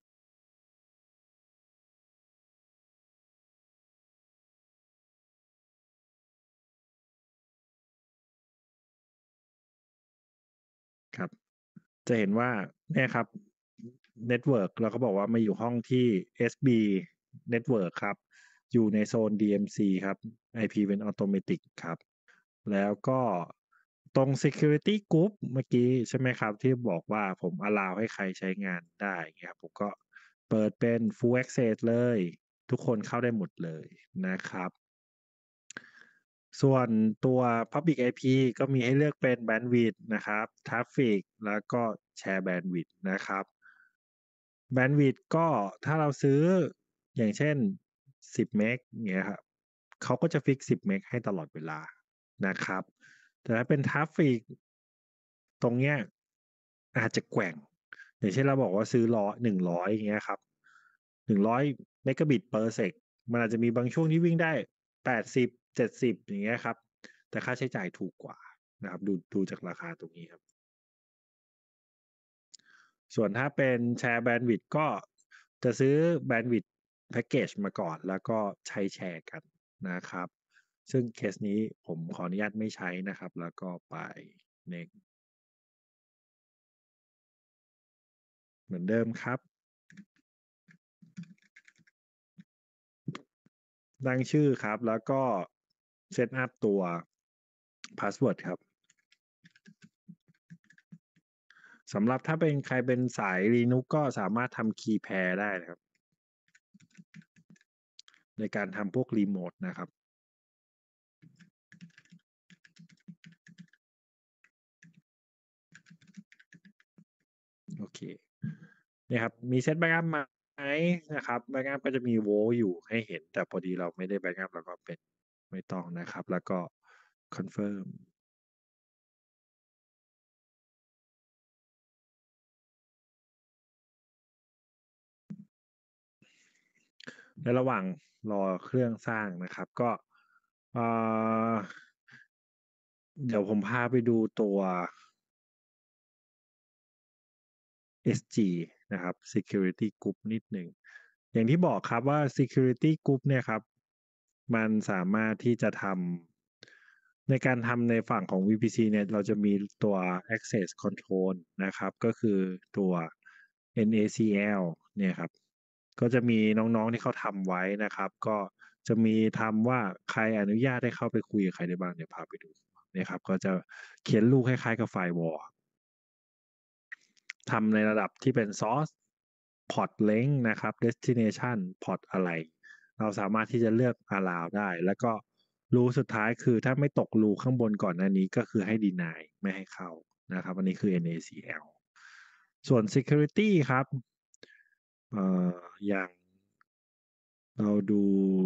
ครับจะเห็นว่าเนี่ยครับ Network เราก็บอกว่ามาอยู่ห้องที่ เอส บี Network ครับอยู่ในโซน ดี เอ็ม ซี ครับ ไอ พี เป็น Automatic ครับแล้วก็ตรง Security Group เมื่อกี้ใช่ไหมครับที่บอกว่าผม allow ให้ใครใช้งานได้เงี้ยครับผมก็เปิดเป็น Full Access เลยทุกคนเข้าได้หมดเลยนะครับส่วนตัว Public ไอ พี ก็มีให้เลือกเป็น Bandwidth นะครับ Traffic แล้วก็ Share Bandwidth นะครับ Bandwidth ก็ถ้าเราซื้ออย่างเช่นสิบเมกเงี้ยครับเขาก็จะฟิกสิบเมกให้ตลอดเวลานะครับแต่ถ้าเป็น Traffic ตรงเนี้ยอาจจะแกว่งอย่างเช่นเราบอกว่าซื้อร้อยหนึ่งร้อยอย่างเงี้ยครับหนึ่งร้อยเมกะบิต per sec มันอาจจะมีบางช่วงที่วิ่งได้แปดสิบเจ็ดสิบอย่างเงี้ยครับแต่ค่าใช้จ่ายถูกกว่านะครับดูดูจากราคาตรงนี้ครับส่วนถ้าเป็นแชร์แบนด์วิดต์ก็จะซื้อแบนด์วิดต์แพ็กเกจมาก่อนแล้วก็ใช้แชร์กันนะครับซึ่งเคสนี้ผมขออนุญาตไม่ใช้นะครับแล้วก็ไป next เหมือนเดิมครับตั้งชื่อครับแล้วก็เซตอัพตัว password ครับสำหรับถ้าเป็นใครเป็นสาย Linux ก็สามารถทำ key pair ได้นะครับในการทำพวกรีโมทนะครับโอเคเนี่ยครับมีเซตแบ็กอัพไหมนะครับแบ็กอัพก็จะมีโวลอยู่ให้เห็นแต่พอดีเราไม่ได้แบ็กอัพเราก็เป็นไม่ต้องนะครับแล้วก็คอนเฟิร์มในระหว่างรอเครื่องสร้างนะครับก็เดี๋ยวผมพาไปดูตัว เอส จี นะครับ Security Group นิดหนึ่งอย่างที่บอกครับว่า Security Group เนี่ยครับมันสามารถที่จะทำในการทำในฝั่งของ วี พี ซี เนี่ยเราจะมีตัว Access Control นะครับก็คือตัว เอ็น เอ ซี แอล เนี่ยครับก็จะมีน้องๆที่เขาทำไว้นะครับก็จะมีทำว่าใครอนุญาตให้เข้าไปคุยกับใครได้บ้างเดี๋ยวพาไปดูเนี่ยครับก็จะเขียนรูปคล้ายๆกับไฟล์วอล ทำในระดับที่เป็น source port length นะครับ destination port อะไรเราสามารถที่จะเลือก allow ได้แล้วก็รูสุดท้ายคือถ้าไม่ตกรูข้างบนก่อนหน้านี้ก็คือให้ deny ไม่ให้เข้านะครับอันนี้คือ เอ็น เอ ซี แอล ส่วน security ครับเอ่ออย่างเราดู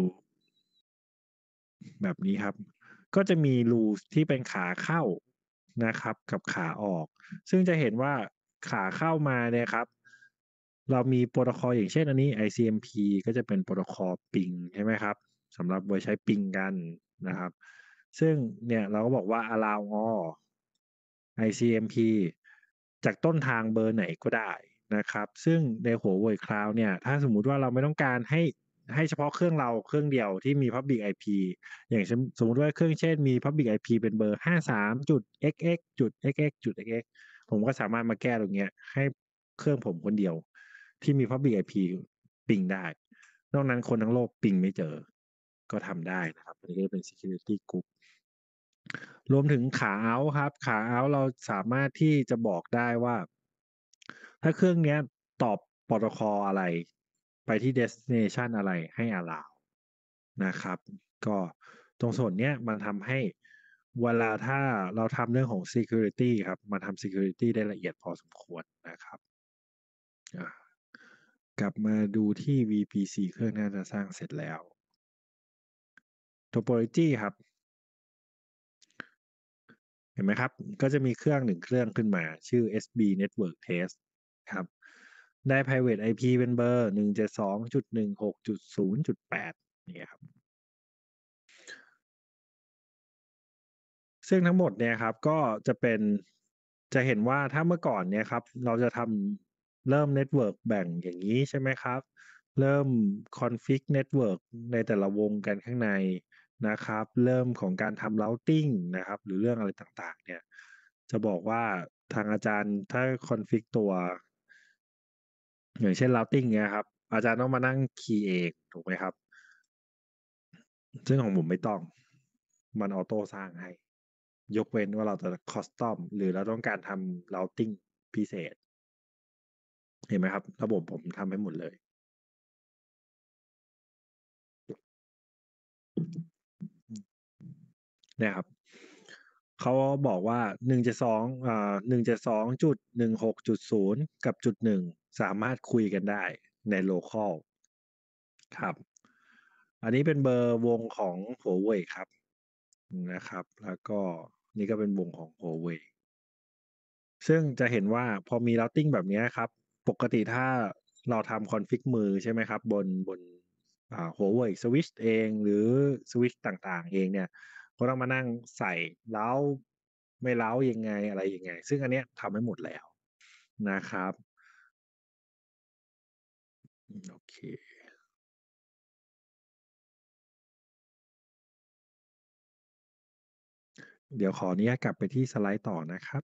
แบบนี้ครับก็จะมีรูที่เป็นขาเข้านะครับกับขาออกซึ่งจะเห็นว่าขาเข้ามาเนี่ยครับเรามีโปรโตคอลอย่างเช่นอันนี้ ไอ ซี เอ็ม พี ก็จะเป็นโปรโตคอลปิงใช่ไหมครับสำหรับไว้ใช้ปิงกันนะครับซึ่งเนี่ยเราก็บอกว่า allow all ไอ ซี เอ็ม พี จากต้นทางเบอร์ไหนก็ได้นะครับซึ่งใน Huawei Cloud เนี่ยถ้าสมมุติว่าเราไม่ต้องการให้ให้เฉพาะเครื่องเราเครื่องเดียวที่มี Public ไอ พี อย่างเช่นสมมุติว่าเครื่องเช่นมี Public ไอ พี เป็นเบอร์ ห้าสาม จุด เอ็กซ์ เอ็กซ์ จุด เอ็กซ์ เอ็กซ์ จุด เอ็กซ์ เอ็กซ์ ผมก็สามารถมาแก้ตรงเนี้ยให้เครื่องผมคนเดียวที่มี Public ไอ พี ปิงได้นอกนั้นคนทั้งโลกปิงไม่เจอก็ทำได้นะครับอันนี้ก็เป็น security group รวมถึงขาเอาท์ครับขาเอาท์เราสามารถที่จะบอกได้ว่าถ้าเครื่องเนี้ยตอบโปรโตคอลอะไรไปที่ destination อะไรให้ allow นะครับก็ตรงส่วนเนี้ยมันทำให้เวลาถ้าเราทำเรื่องของ security ครับมันทำ security ได้ละเอียดพอสมควรนะครับอ่ะกลับมาดูที่ วี พี ซี เครื่องน่าจะสร้างเสร็จแล้ว topology ครับ เห็นไหมครับ ก็จะมีเครื่องหนึ่งเครื่องขึ้นมาชื่อ เอส บี Network Test ครับ ได้ private ไอ พี เป็นเบอร์ หนึ่ง เจ็ด สอง จุด หนึ่ง หก จุด ศูนย์ จุด แปด นี่ครับ ซึ่งทั้งหมดเนี่ยครับก็จะเป็นจะเห็นว่าถ้าเมื่อก่อนเนี่ยครับเราจะทำเริ่มเน็ตเวิร์กแบ่งอย่างนี้ใช่ไหมครับ เริ่มคอนฟิกเน็ตเวิร์กในแต่ละวงกันข้างในนะครับ เริ่มของการทำ routing นะครับ หรือเรื่องอะไรต่างๆเนี่ยจะบอกว่าทางอาจารย์ถ้าคอนฟิกตัว อย่างเช่น routing เนี่ยครับ อาจารย์ต้องมานั่งคีย์เองถูกไหมครับ ซึ่งของผมไม่ต้องมันออโต้สร้างให้ ยกเว้นว่าเราจะคอสตอมหรือเราต้องการทำ routing พิเศษ เห็นไหมครับ ระบบผมทำให้หมดเลย เนี่ยครับ เขาบอกว่า หนึ่ง เจ็ด สอง อ่า หนึ่ง เจ็ด สอง จุด หนึ่ง หก จุด ศูนย์ กับจุด หนึ่ง สามารถคุยกันได้ใน local ครับ อันนี้เป็นเบอร์วงของ Huawei ครับนะครับ แล้วก็นี่ก็เป็นวงของ Huawei ซึ่งจะเห็นว่าพอมี routing แบบนี้ครับ ปกติถ้าเราทำคอนฟิกมือใช่ไหมครับ บนบนอ่า Huawei switch เองหรือสวิตช์ต่างๆเองเนี่ยก็ต้องมานั่งใส่เล้าไม่เล้ายังไงอะไรยังไง ซึ่งอันเนี้ยทำให้หมดแล้วนะครับโอเค เดี๋ยวขออนุญาตกลับไปที่สไลด์ต่อนะครับ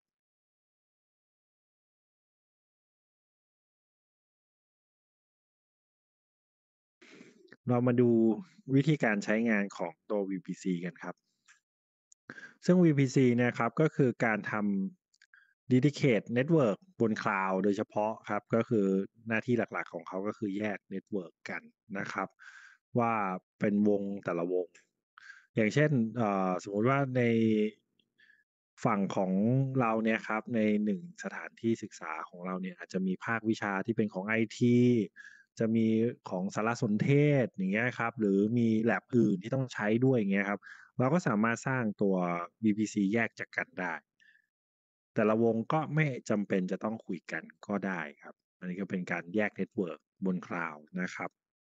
เรามาดูวิธีการใช้งานของตัว วี พี ซี กันครับ ซึ่ง วี พี ซี เนี่ยครับก็คือการทำ dedicate network บนคลาวด์โดยเฉพาะครับ ก็คือหน้าที่หลักๆของเขาก็คือแยก network กันนะครับ ว่าเป็นวงแต่ละวง อย่างเช่นสมมุติว่าในฝั่งของเราเนี่ยครับในหนึ่งสถานที่ศึกษาของเราเนี่ยอาจจะมีภาควิชาที่เป็นของ ไอ ที จะมีของสารสนเทศอย่างเงี้ยครับหรือมี lab อื่นที่ต้องใช้ด้วยอย่างเงี้ยครับเราก็สามารถสร้างตัว วี พี ซี แยกจากกันได้แต่ละวงก็ไม่จำเป็นจะต้องคุยกันก็ได้ครับอันนี้ก็เป็นการแยกเน็ตเวิร์กบนคลาวด์นะครับ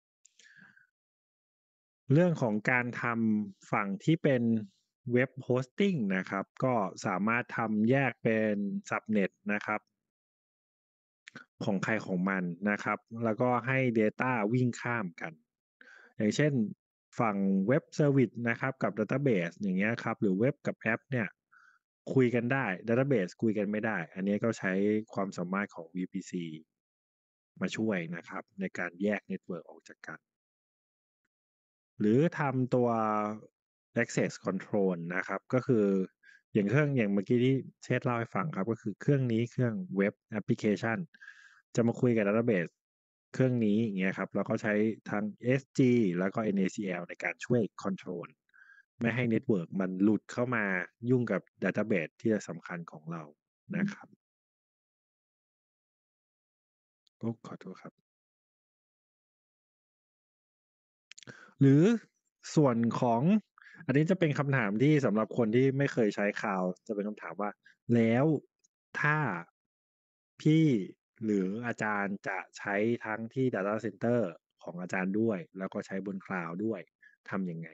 เรื่องของการทำฝั่งที่เป็นเว็บโฮสติ้งนะครับก็สามารถทำแยกเป็นซับเน็ตนะครับของใครของมันนะครับแล้วก็ให้ Data วิ่งข้ามกันอย่างเช่นฝั่งเว็บเซอร์วิสนะครับกับ Database อย่างเงี้ยครับหรือเว็บกับแอปเนี่ยคุยกันได้ Database คุยกันไม่ได้อันนี้ก็ใช้ความสามารถของ วี พี ซี มาช่วยนะครับในการแยกเน็ตเวิร์กออกจากกันหรือทำตัว access control นะครับก็คืออย่างเครื่องอย่างเมื่อกี้ที่เชษเล่าให้ฟังครับก็คือเครื่องนี้เครื่องเว็บแอปพลิเคชันจะมาคุยกับ database เครื่องนี้อย่างเงี้ยครับแล้วก็ใช้ทั้ง เอส จี แล้วก็ เอ็น เอ ซี แอล ในการช่วย control ไม่ให้ network มันหลุดเข้ามายุ่งกับ database ที่สำคัญของเรานะครับโอ้ขอโทษครับหรือส่วนของอันนี้จะเป็นคำถามที่สำหรับคนที่ไม่เคยใช้คลาวด์จะเป็นคำถามว่าแล้วถ้าพี่หรืออาจารย์จะใช้ทั้งที่ Data Center ของอาจารย์ด้วยแล้วก็ใช้บนคลาวด์ด้วยทำยังไง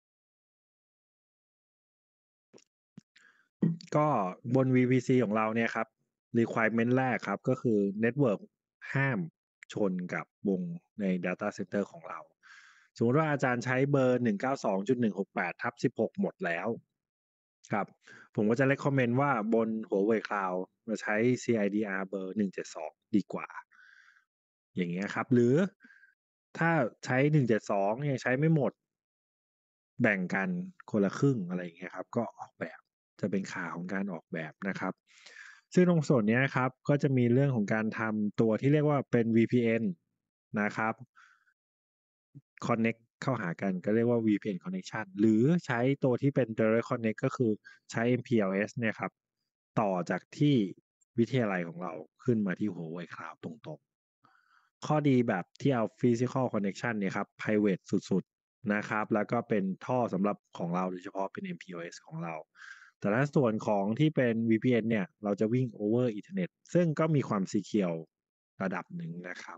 ก็บน วี พี ซี ของเราเนี่ยครับ requirement แรกครับก็คือ network ห้ามชนกับวงใน data center ของเราสมมติว่าอาจารย์ใช้เบอร์ หนึ่ง เก้า สอง จุด หนึ่ง หก แปด ทับ สิบหก หมดแล้วครับผมก็จะ recommend ว่าบน Huawei Cloud มาใช้ ซี ไอ ดี อาร์ เบอร์ หนึ่ง เจ็ด สอง ดีกว่าอย่างเงี้ยครับหรือถ้าใช้ หนึ่ง เจ็ด สอง ยังใช้ไม่หมดแบ่งกันคนละครึ่งอะไรอย่างเงี้ยครับก็ออกแบบจะเป็นขาของการออกแบบนะครับซึ่งตรงส่วนนี้ครับก็จะมีเรื่องของการทำตัวที่เรียกว่าเป็น วี พี เอ็น นะครับ connect เข้าหากันก็เรียกว่า วี พี เอ็น connection หรือใช้ตัวที่เป็น direct connect ก็คือใช้ เอ็ม พี แอล เอส เนี่ยครับต่อจากที่วิทยาลัยของเราขึ้นมาที่ Huawei Cloud ตรงๆข้อดีแบบที่เอา physical connection เนี่ยครับ private สุดนะครับ แล้วก็เป็นท่อสำหรับของเราโดยเฉพาะเป็น เอ็ม พี โอ เอส ของเรา แต่ถ้าส่วนของที่เป็น วี พี เอ็น เนี่ยเราจะวิ่ง over Ethernet ซึ่งก็มีความ secure ระดับหนึ่งนะครับ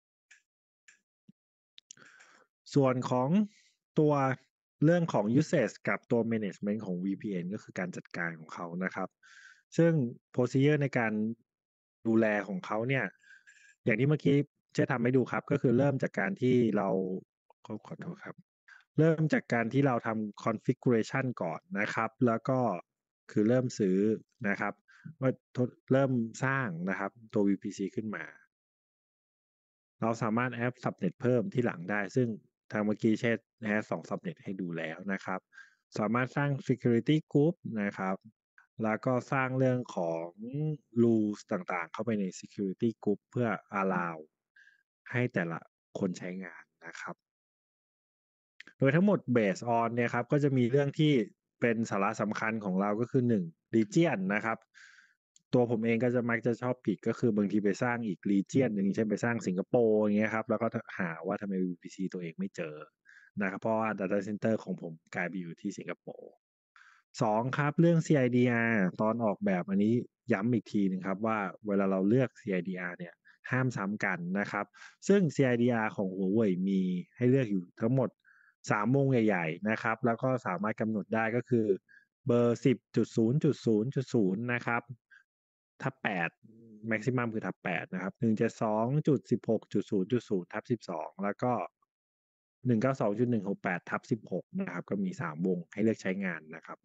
ส่วนของตัวเรื่องของ usage กับตัว management ของ วี พี เอ็น ก็คือการจัดการของเขานะครับ ซึ่ง procedure ในการดูแลของเขาเนี่ยอย่างที่เมื่อกี้เจ๊ทำให้ดูครับก็คือเริ่มจากการที่เราขอขอโทษครับเริ่มจากการที่เราทำ configuration ก่อนนะครับแล้วก็คือเริ่มซื้อนะครับว่าเริ่มสร้างนะครับตัว วี พี ซี ขึ้นมาเราสามารถแอด subnet เพิ่มที่หลังได้ซึ่งทางเมื่อกี้เช่นแอดสอง subnet ให้ดูแล้วนะครับสามารถสร้าง security group นะครับแล้วก็สร้างเรื่องของ rules ต่างๆเข้าไปใน security group เพื่อ allow ให้แต่ละคนใช้งานนะครับโดยทั้งหมด based on เนี่ยครับก็จะมีเรื่องที่เป็นสาระสำคัญของเราก็คือหนึ่ง region นะครับตัวผมเองก็จะมักจะชอบผิดก็คือบางทีไปสร้างอีก region หนึ่งเช่นไปสร้างสิงคโปร์อย่างเงี้ยครับแล้วก็หาว่าทำไม วี พี ซี ตัวเองไม่เจอนะครับเพราะว่า data center ของผมกลายไปอยู่ที่สิงคโปร์สองครับเรื่อง ซี ไอ ดี อาร์ ตอนออกแบบอันนี้ย้ำอีกทีนึงครับว่าเวลาเราเลือก ซี ไอ ดี อาร์ เนี่ยห้ามซ้ำกันนะครับซึ่ง ซี ไอ ดี อาร์ ของ Huawei มีให้เลือกอยู่ทั้งหมดสามวงใหญ่ๆนะครับแล้วก็สามารถกำหนดได้ก็คือเบอร์ สิบจุดศูนย์จุดศูนย์จุดศูนย์ นะครับทับแปด maximum คือทับแปดนะครับ หนึ่งเจ็ดสองจุดสิบหกจุดศูนย์จุดศูนย์ ทับสิบสองแล้วก็หนึ่งเก้าสองจุดหนึ่งหกแปด ทับสิบหกนะครับก็มีสามวงให้เลือกใช้งานนะครับ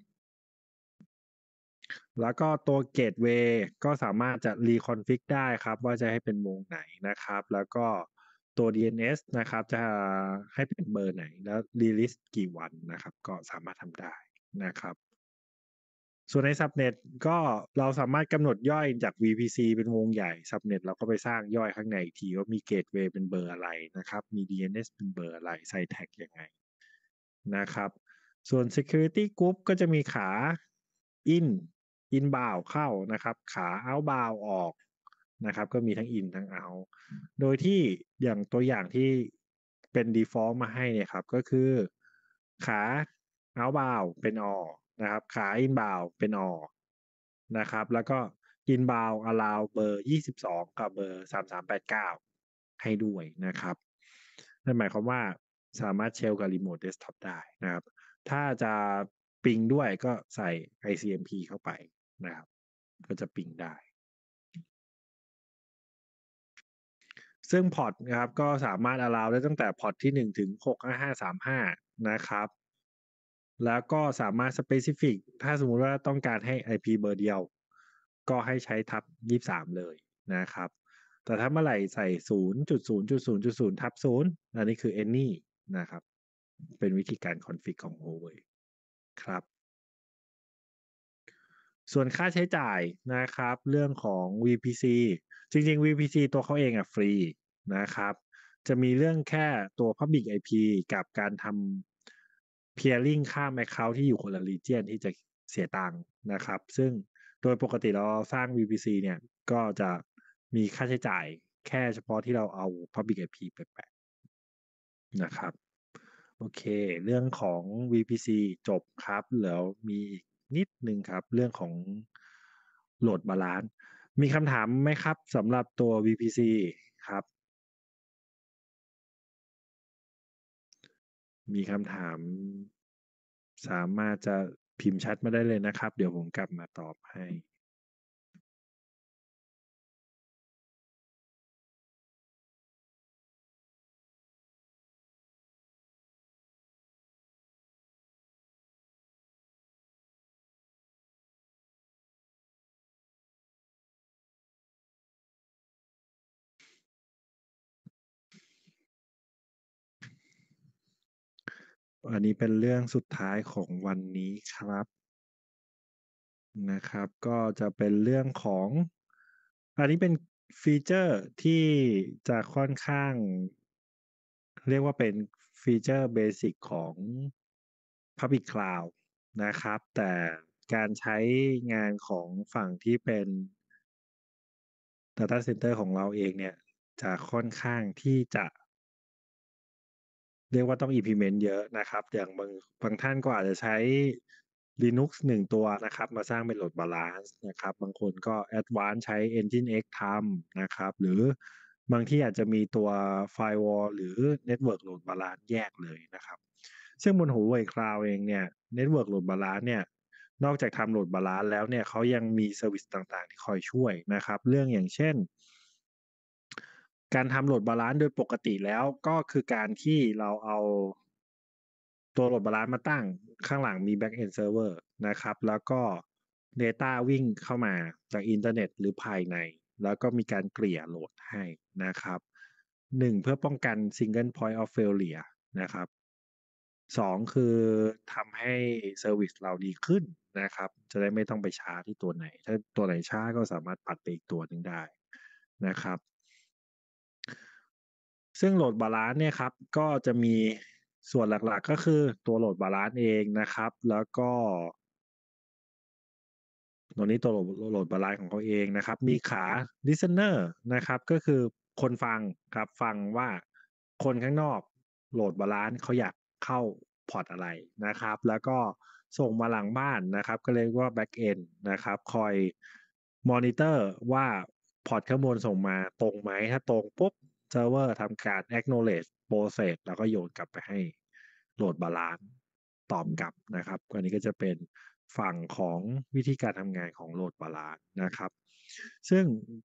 แล้วก็ตัว Gateway ก็สามารถจะ reconfig ได้ครับว่าจะให้เป็นวงไหนนะครับแล้วก็ตัว ดี เอ็น เอส นะครับจะให้เป็นเบอร์ไหนแล้ว release กี่วันนะครับก็สามารถทำได้นะครับส่วนใน subnet ก็เราสามารถกำหนดย่อยจาก วี พี ซี เป็นวงใหญ่ subnet เราก็ไปสร้างย่อยข้างในอีกทีว่ามี gateway เป็นเบอร์อะไรนะครับมี ดี เอ็น เอส เป็นเบอร์อะไรใส่ tag ยังไงนะครับส่วน security group ก็จะมีขา in inbound เข้านะครับขา outbound ออกนะครับก็มีทั้ง in ทั้ง out โดยที่อย่างตัวอย่างที่เป็น default มาให้เนี่ยครับก็คือขา outbound เป็น all นะครับขา inbound เป็น all นะครับแล้วก็ inbound allow เบอร์ยี่สิบสองกับเบอร์สามสามแปดเก้าให้ด้วยนะครับนั่นหมายความว่าสามารถเชลกับ remote desktop ได้นะครับถ้าจะปิงด้วยก็ใส่ ไอ ซี เอ็ม พี เข้าไปนะครับก็จะปิงได้ซึ่งพอร์ตนะครับก็สามารถ allow ได้ตั้งแต่พอร์ตที่หนึ่งถึงหกห้าห้าสามห้านะครับแล้วก็สามารถ specific ถ้าสมมุติว่าต้องการให้ ไอ พี เบอร์เดียวก็ให้ใช้ทับยี่สิบสามเลยนะครับแต่ถ้าเมื่อไหร่ใส่ ศูนย์จุดศูนย์จุดศูนย์จุดศูนย์ ทับศูนย์อันนี้คือ any นะครับเป็นวิธีการ config ของ Huawei ครับส่วนค่าใช้จ่ายนะครับเรื่องของ วี พี ซี จริงๆ วี พี ซี ตัวเขาเองอ่ะฟรีนะครับจะมีเรื่องแค่ตัว Public ไอ พี กับการทำ peering ข้าม account ที่อยู่คนละ region ที่จะเสียตังค์นะครับซึ่งโดยปกติเราสร้าง วี พี ซี เนี่ยก็จะมีค่าใช้จ่ายแค่เฉพาะที่เราเอา Public ไอ พี ไปแปะนะครับโอเคเรื่องของ วี พี ซี จบครับแล้วมีอีกนิดนึงครับเรื่องของโหลดบาลานซ์มีคำถามไหมครับสำหรับตัว วี พี ซี ครับมีคำถามสามารถจะพิมพ์แชทมาได้เลยนะครับเดี๋ยวผมกลับมาตอบให้อันนี้เป็นเรื่องสุดท้ายของวันนี้ครับนะครับก็จะเป็นเรื่องของอันนี้เป็นฟีเจอร์ที่จะค่อนข้างเรียกว่าเป็นฟีเจอร์เบสิกของ Public Cloud นะครับแต่การใช้งานของฝั่งที่เป็น Data Center ของเราเองเนี่ยจะค่อนข้างที่จะเรียกว่าต้อง implement เยอะนะครับ อย่างบางบางท่านก็อาจจะใช้ Linux หนึ่งตัวนะครับ มาสร้างเป็น load balance นะครับ บางคนก็ advance ใช้ Nginx ทำนะครับ หรือบางที่อาจจะมีตัว firewall หรือ network load balance แยกเลยนะครับ ซึ่งบน Huawei Cloud เองเนี่ย network load balance เนี่ย นอกจากทำ load balance แล้วเนี่ยเขายังมีเซอร์วิสต่างๆที่คอยช่วยนะครับ เรื่องอย่างเช่น การทำ load balance โดยปกติแล้วก็คือการที่เราเอาตัว load balance มาตั้งข้างหลังมี back end server นะครับ แล้วก็ data วิ่งเข้ามาจากอินเทอร์เน็ตหรือภายใน แล้วก็มีการเกลี่ยโหลดให้นะครับ หนึ่ง เพื่อป้องกัน single point of failure นะครับ สอง คือทำให้เซอร์วิสเราดีขึ้นนะครับ จะได้ไม่ต้องไปช้าที่ตัวไหน ถ้าตัวไหนช้าก็สามารถปัดไปอีกตัวหนึ่งได้นะครับ ซึ่ง load balance เนี่ยครับ ก็จะมีส่วนหลักๆ ก็คือตัว load balance เองนะครับ แล้วก็ ตัวนี้ตัว load load balance ของเขาเองนะครับ มีขา listener นะครับ ก็คือคนฟังครับ ฟังว่าคนข้างนอก load balance เขาอยากเข้าพอร์ตอะไรนะครับ แล้วก็ส่งมาหลังบ้านนะครับ ก็เรียกว่า back end นะครับ คอยมอนิเตอร์ว่าพอร์ตข้างบนส่งมาตรงไหม ถ้าตรงปุ๊บเซิร์ฟเวอร์ทำการ acknowledge process แล้วก็โยนกลับไปให้ load balance ตอบกลับนะครับ อันนี้ก็จะเป็นฝั่งของวิธีการทำงานของ load balance นะครับ ซึ่ง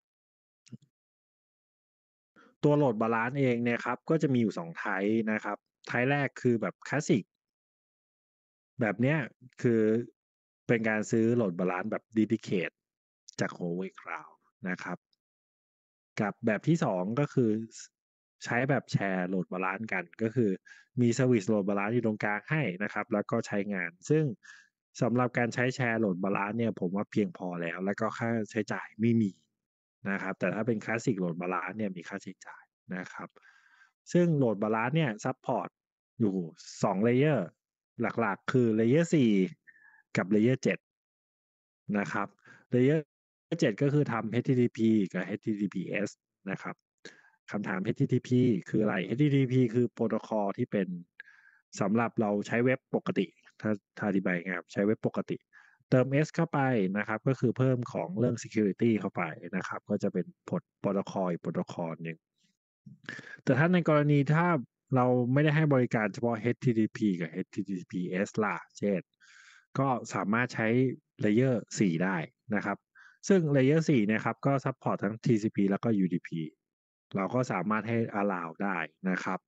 ตัว load balance เองเนี่ยครับ ก็จะมีอยู่ สอง type นะครับ type แรกคือแบบคลาสสิก แบบเนี้ยคือเป็นการซื้อ load balance แบบ dedicate จาก Huawei Cloud นะครับ กับแบบที่ สอง ก็คือใช้แบบแชร์ load balance กัน ก็คือมีเซอร์วิส load balance อยู่ตรงกลางให้นะครับ แล้วก็ใช้งาน ซึ่งสำหรับการใช้แชร์ load balance เนี่ยผมว่าเพียงพอแล้ว แล้วก็ค่าใช้จ่ายไม่มีนะครับ แต่ถ้าเป็นคลาสสิก load balance เนี่ยมีค่าใช้จ่ายนะครับ ซึ่ง load balance เนี่ยซัปพอร์ตอยู่ สอง layer หลักๆ คือ layer สี่ กับ layer เจ็ด นะครับ layer เจ็ด ก็คือทำ เอช ที ที พี กับ เอช ที ที พี เอส นะครับคำถาม เอช ที ที พี คืออะไร เอช ที ที พี คือโปรโตคอลที่เป็นสำหรับเราใช้เว็บปกติ ถ้าถ้าอธิบายง่ายใช้เว็บปกติ เติม S เข้าไปนะครับ ก็คือเพิ่มของเรื่อง security เข้าไปนะครับ ก็จะเป็นโปรโตคอลอีกโปรโตคอลหนึ่ง แต่ถ้าในกรณีถ้าเราไม่ได้ให้บริการเฉพาะ เอช ที ที พี กับ เอช ที ที พี เอส ล่ะ เช่น ก็สามารถใช้ layer สี่ ได้นะครับ ซึ่ง layer สี่ เนี่ยครับ ก็ซัปพอร์ตทั้ง ที ซี พี แล้วก็ ยู ดี พี เราก็สามารถให้ allow ได้นะครับ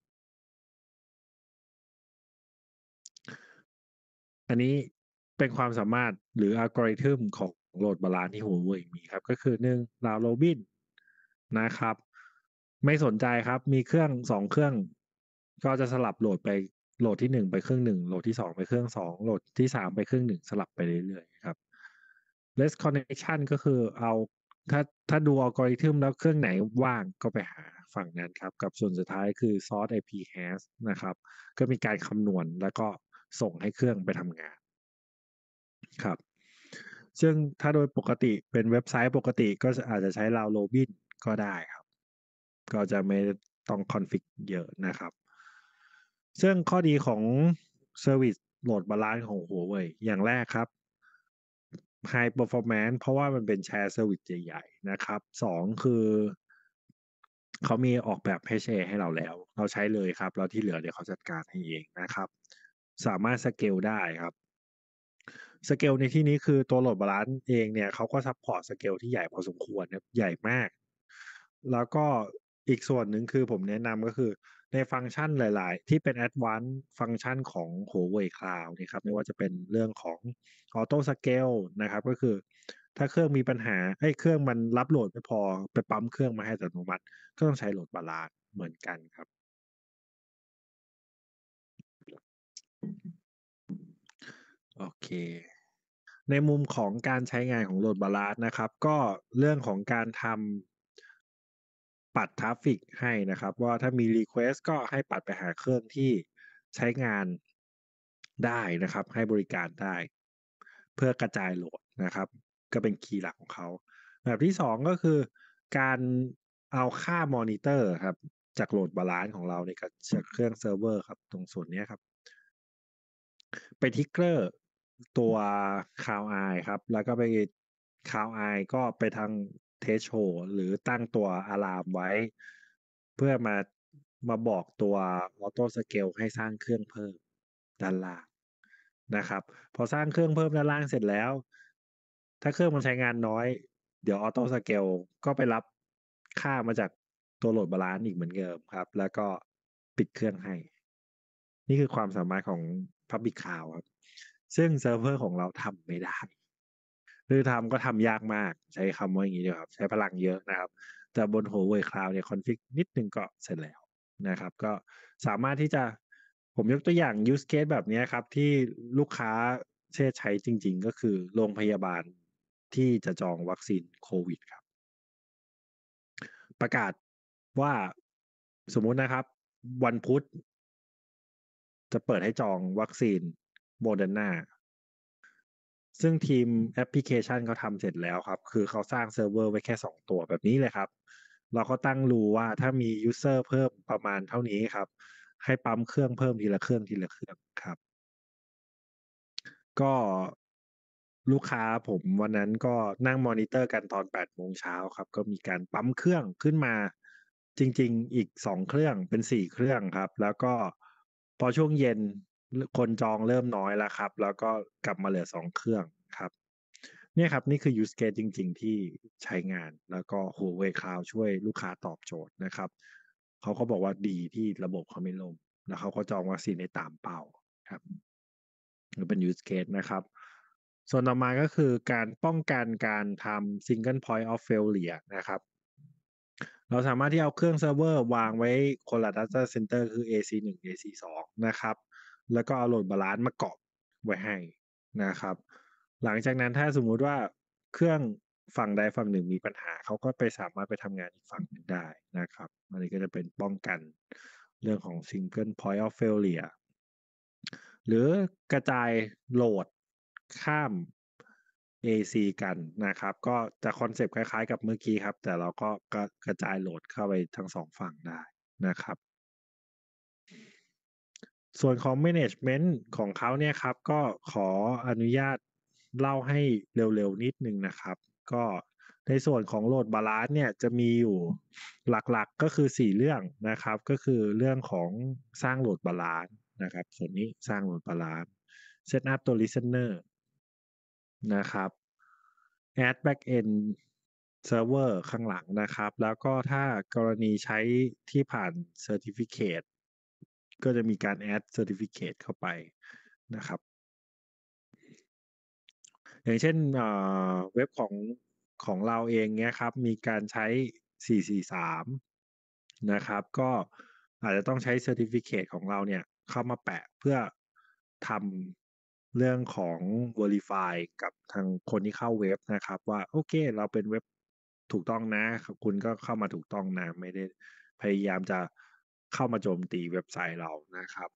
อันนี้เป็นความสามารถหรือ algorithm ของ load balance ที่ Huawei มีครับ ก็คือ หนึ่ง round robin นะครับ ไม่สนใจครับ มีเครื่อง สอง เครื่อง ก็จะสลับโหลดไปโหลดที่ หนึ่ง ไปเครื่อง หนึ่ง โหลดที่ สอง ไปเครื่อง สอง โหลดที่ สาม ไปเครื่อง หนึ่ง สลับไปเรื่อยๆครับ less connection ก็คือเอาถ้าถ้าดู algorithm แล้วเครื่องไหนว่างก็ไปหาฝั่งนั้นครับ กับส่วนสุดท้ายคือ source ไอ พี hash นะครับ ก็มีการคำนวณแล้วก็ส่งให้เครื่องไปทำงานครับ ซึ่งถ้าโดยปกติเป็นเว็บไซต์ปกติก็อาจจะใช้ round robin ก็ได้ครับ ก็จะไม่ต้องคอนฟิกเยอะนะครับ ซึ่งข้อดีของ Service Load Balance ของ Huawei อย่างแรกครับ High Performance เพราะว่ามันเป็นแชร์ Service ใหญ่ๆนะครับ สอง คือเขามีออกแบบให้แชร์ให้เราแล้ว เราใช้เลยครับ แล้วที่เหลือเดี๋ยวเขาจัดการให้เองนะครับ สามารถสเกลได้ครับสเกลในที่นี้คือตัว Load Balance เองเนี่ยเขาก็ซัปพอร์ตสเกลที่ใหญ่พอสมควรครับใหญ่มาก แล้วก็อีกส่วนหนึ่งคือผมแนะนำก็คือในฟังก์ชันหลายๆที่เป็น Advanced ฟังก์ชันของ Huawei Cloud นะครับ ไม่ว่าจะเป็นเรื่องของ Auto Scale นะครับ ก็คือถ้าเครื่องมีปัญหาเอ้ยเครื่องมันรับโหลดไม่พอไปปั๊มเครื่องมาให้อัตโนมัติก็ต้องใช้ Load Balance เหมือนกันครับ โอเค ในมุมของการใช้งานของ Load Balance นะครับ ก็เรื่องของการทำปัดทราฟฟิกให้นะครับ ว่าถ้ามี Request ก็ให้ปัดไปหาเครื่องที่ใช้งานได้นะครับ ให้บริการได้ เพื่อกระจายโหลดนะครับ ก็เป็นคีย์หลักของเขา แบบที่ สอง ก็คือการเอาค่ามอนิเตอร์ครับจากโหลดบาลานซ์ของเราในกับจากเครื่องเซิร์ฟเวอร์ครับตรงส่วนเนี้ยครับไปทิกเกอร์ตัว Cloud Eye ครับแล้วก็ไป Cloud Eye ก็ไปทาง Threshold หรือตั้งตัวอะลามไว้ เพื่อมามาบอกตัว Auto Scale ให้สร้างเครื่องเพิ่มด้านล่างนะครับพอสร้างเครื่องเพิ่มด้านล่างเสร็จแล้ว ถ้าเครื่องมันใช้งานน้อย เดี๋ยว Auto Scale ก็ไปรับค่ามาจากตัวโหลดบาลานซ์อีกเหมือนเดิมครับ แล้วก็ปิดเครื่องให้ นี่คือความสามารถของ Public Cloud ครับ ซึ่งเซิร์ฟเวอร์ของเราทำไม่ได้หรือทำก็ทำยากมาก ใช้คำว่าอย่างนี้ดีกว่าครับ ใช้พลังเยอะนะครับ แต่บน Huawei Cloud เนี่ยคอนฟิกนิดนึงก็เสร็จแล้วนะครับ ก็สามารถที่จะผมยกตัวอย่าง use case แบบนี้ครับ ที่ลูกค้าเชื่อใช้จริงๆ ก็คือโรงพยาบาลที่จะจองวัคซีนโควิดครับ ประกาศว่าสมมุตินะครับ วันพุธจะเปิดให้จองวัคซีนโมเดอร์นาซึ่งทีมแอปพลิเคชันเขาทำเสร็จแล้วครับ คือเขาสร้างเซิร์ฟเวอร์ไว้แค่สองตัวแบบนี้เลยครับ เราก็ตั้งรูว่าถ้ามียูเซอร์เพิ่มประมาณเท่านี้ครับ ให้ปั๊มเครื่องเพิ่มทีละเครื่องทีละเครื่องครับ ก็ลูกค้าผมวันนั้นก็นั่งมอนิเตอร์กันตอนแปดโมงเช้าครับ ก็มีการปั๊มเครื่องขึ้นมาจริงๆอีกสองเครื่องเป็นสี่เครื่องครับ แล้วก็พอช่วงเย็นคนจองเริ่มน้อยแล้วครับ แล้วก็กลับมาเหลือสองเครื่องครับ เนี่ยครับนี่คือ use case จริงๆที่ใช้งานแล้วก็ Huawei Cloud ช่วยลูกค้าตอบโจทย์นะครับเขาก็บอกว่าดีที่ระบบเขาไม่ล่มแล้วเขาก็จองวัคซีนได้ตามเป้าครับนี่เป็น use case นะครับส่วนต่อมาก็คือการป้องกันการทำ single point of failure นะครับเราสามารถที่เอาเครื่องเซิร์ฟเวอร์วางไว้คนละ data center คือ เอ ซี หนึ่ง เอ ซี สอง นะครับแล้วก็เอาโหลดบาลานซ์มาเกาะไว้ให้นะครับหลังจากนั้นถ้าสมมุติว่าเครื่องฝั่งใดฝั่งหนึ่งมีปัญหาเขาก็ไปสามารถไปทำงานอีกฝั่งหนึ่งได้นะครับอันนี้ก็จะเป็นป้องกันเรื่องของ single point of failure หรือกระจายโหลดข้าม เอ ซี กันนะครับ ก็จะคอนเซปต์คล้ายๆกับเมื่อกี้ครับ แต่เราก็กระจายโหลดเข้าไปทั้งสองฝั่งได้นะครับ ส่วนของ management ของเขาเนี่ยครับ ก็ขออนุญาตเล่าให้เร็วๆนิดนึงนะครับ ก็ในส่วนของโหลดบาลานซ์เนี่ยจะมีอยู่หลักๆก็คือสี่เรื่องนะครับ ก็คือเรื่องของสร้างโหลดบาลานซ์นะครับ ส่วนนี้สร้างโหลดบาลานซ์ set up ตัว listener นะครับ add backend server ข้างหลังนะครับ แล้วก็ถ้ากรณีใช้ที่ผ่าน certificate ก็จะมีการ add certificate เข้าไปนะครับ อย่างเช่นเว็บของของเราเองเนี้ยครับ มีการใช้สี่สี่สามนะครับ ก็อาจจะต้องใช้ certificate ของเราเนี่ยเข้ามาแปะเพื่อทำเรื่องของ verify กับทางคนที่เข้าเว็บนะครับ ว่าโอเคเราเป็นเว็บถูกต้องนะคุณก็เข้ามาถูกต้องนะไม่ได้พยายามจะเข้ามาโจมตีเว็บไซต์เรานะครับ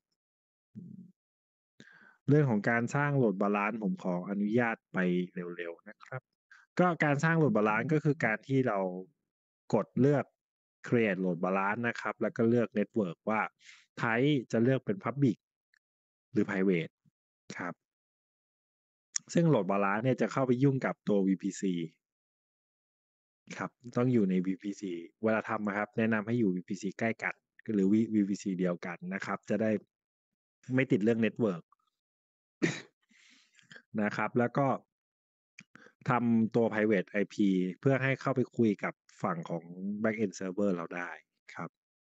เรื่องของการสร้างโหลดบาลานซ์ผมขออนุญาตไปเร็วๆนะครับ ก็การสร้างโหลดบาลานซ์ก็คือการที่เรากดเลือก create โหลดบาลานซ์นะครับ แล้วก็เลือก network ว่า type จะเลือกเป็น public หรือ private ครับ ซึ่งโหลดบาลานซ์เนี่ยจะเข้าไปยุ่งกับตัว วี พี ซี ครับต้องอยู่ใน วี พี ซี เวลาทำนะครับแนะนำให้อยู่ วี พี ซี ใกล้กันหรือ วี พี ซี เดียวกันนะครับ จะได้ไม่ติดเรื่อง network นะครับแล้วก็ทำตัว private ไอ พี เพื่อให้เข้าไปคุยกับฝั่งของ backend server เราได้ครับ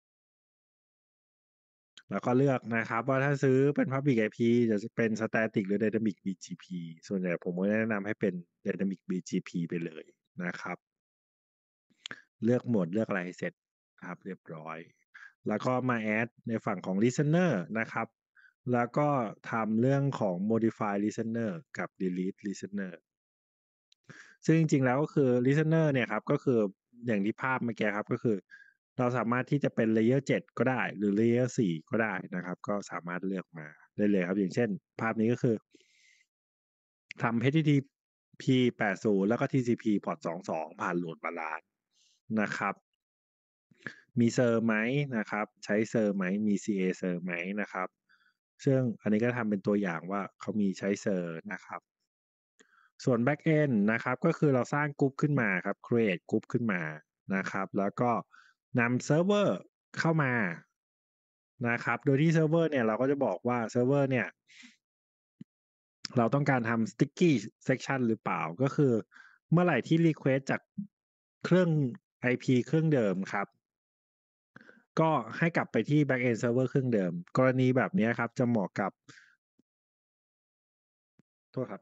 แล้วก็เลือกนะครับว่าถ้าซื้อเป็น public ไอ พี จะเป็น static หรือ dynamic บี จี พี ส่วนใหญ่ผมก็แนะนำให้เป็น dynamic บี จี พี ไปเลยนะครับเลือกโหมดเลือกอะไรเสร็จครับเรียบร้อยแล้วก็มา add ในฝั่งของ listener นะครับแล้วก็ทำเรื่องของ modify listener กับ delete listener ซึ่งจริงๆแล้วก็คือ listener เนี่ยครับก็คืออย่างที่ภาพเมื่อกี้ครับก็คือเราสามารถที่จะเป็น layer เจ็ดก็ได้หรือ layer สี่ก็ได้นะครับก็สามารถเลือกมาได้เลยครับอย่างเช่นภาพนี้ก็คือทำ เอช ที ที พี แปดสิบแล้วก็ ที ซี พี พอร์ตสองสิบสองผ่านโหลดบาลานซ์นะครับมีเซอร์ไหมนะครับใช้เซอร์ไหมมี ซี เอ เซอร์ไหมนะครับซึ่งอันนี้ก็ทำเป็นตัวอย่างว่าเขามีใช้เซอร์นะครับส่วน Backend นะครับก็คือเราสร้างกรุ๊ปขึ้นมาครับ create กรุ๊ปขึ้นมานะครับแล้วก็นำเซิร์ฟเวอร์เข้ามานะครับโดยที่เซิร์ฟเวอร์เนี่ยเราก็จะบอกว่าเซิร์ฟเวอร์เนี่ยเราต้องการทำ sticky section หรือเปล่าก็คือเมื่อไหร่ที่ request จากเครื่อง ไอ พี เครื่องเดิมครับก็ให้กลับไปที่ backend server เครื่องเดิมกรณีแบบนี้ครับจะเหมาะกับโทษครับ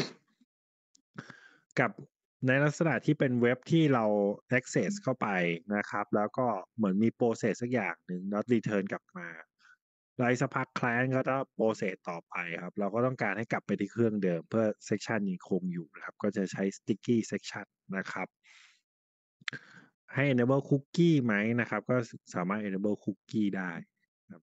กับในลักษณะที่เป็นเว็บที่เรา access เข้าไปนะครับแล้วก็เหมือนมี process สักอย่างหนึ่ง not return กลับมาแล้วสักพัก client ก็จะ process ต่อไปครับเราก็ต้องการให้กลับไปที่เครื่องเดิมเพื่อ section ยังคงอยู่นะครับก็จะใช้ sticky section นะครับให้ enable cookie ไหมนะครับก็สามารถ enable cookie ได้ครับ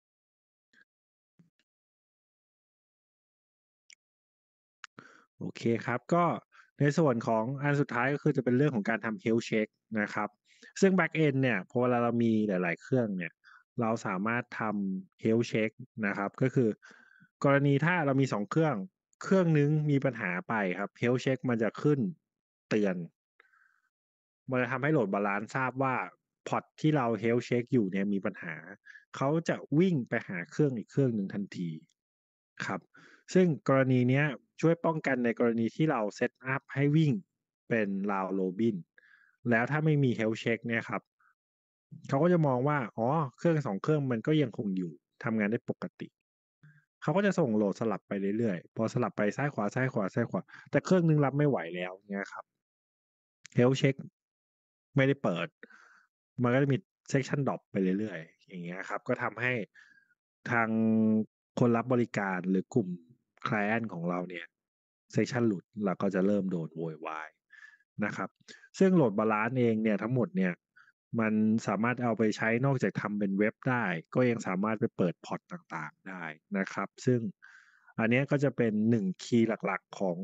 โอเคครับก็ในส่วนของอันสุดท้ายก็คือจะเป็นเรื่องของการทำ health check นะครับซึ่ง back end เนี่ยพอเวลาเรามีหลาย ๆ เครื่องเนี่ยเราสามารถทำ health check นะครับก็คือกรณีถ้าเรามีสองเครื่องเครื่องนึงมีปัญหาไปครับ health check มันจะขึ้นเตือนมันจะทำให้โหลดบาลานซ์ทราบว่าพอร์ตที่เรา health check อยู่เนี่ยมีปัญหาเขาจะวิ่งไปหาเครื่องอีกเครื่องหนึ่งทันทีครับซึ่งกรณีเนี้ยช่วยป้องกันในกรณีที่เราเซตอัพให้วิ่งเป็น round robin แล้วถ้าไม่มี health check เนี่ยครับเขาก็จะมองว่าอ๋อเครื่องสองเครื่องมันก็ยังคงอยู่ทำงานได้ปกติเขาก็จะส่งโหลดสลับไปเรื่อยๆพอสลับไปซ้ายขวาซ้ายขวาซ้ายขวาแต่เครื่องนึงรับไม่ไหวแล้วเนี่ยครับ health check ไม่ได้เปิดมันก็จะมี section drop ไปเรื่อยๆอย่างเงี้ยครับก็ทำให้ทางคนรับบริการหรือกลุ่ม client ของเราเนี่ย section หลุดเราก็จะเริ่มโดนโวยวายนะครับซึ่งโหลดบาลานซ์เองเนี่ยทั้งหมดเนี่ยมันสามารถเอาไปใช้นอกจากทำเป็นเว็บได้ก็ยังสามารถไปเปิดพอร์ตต่างๆได้นะครับซึ่งอันนี้ก็จะเป็นหนึ่งคีย์หลักๆของ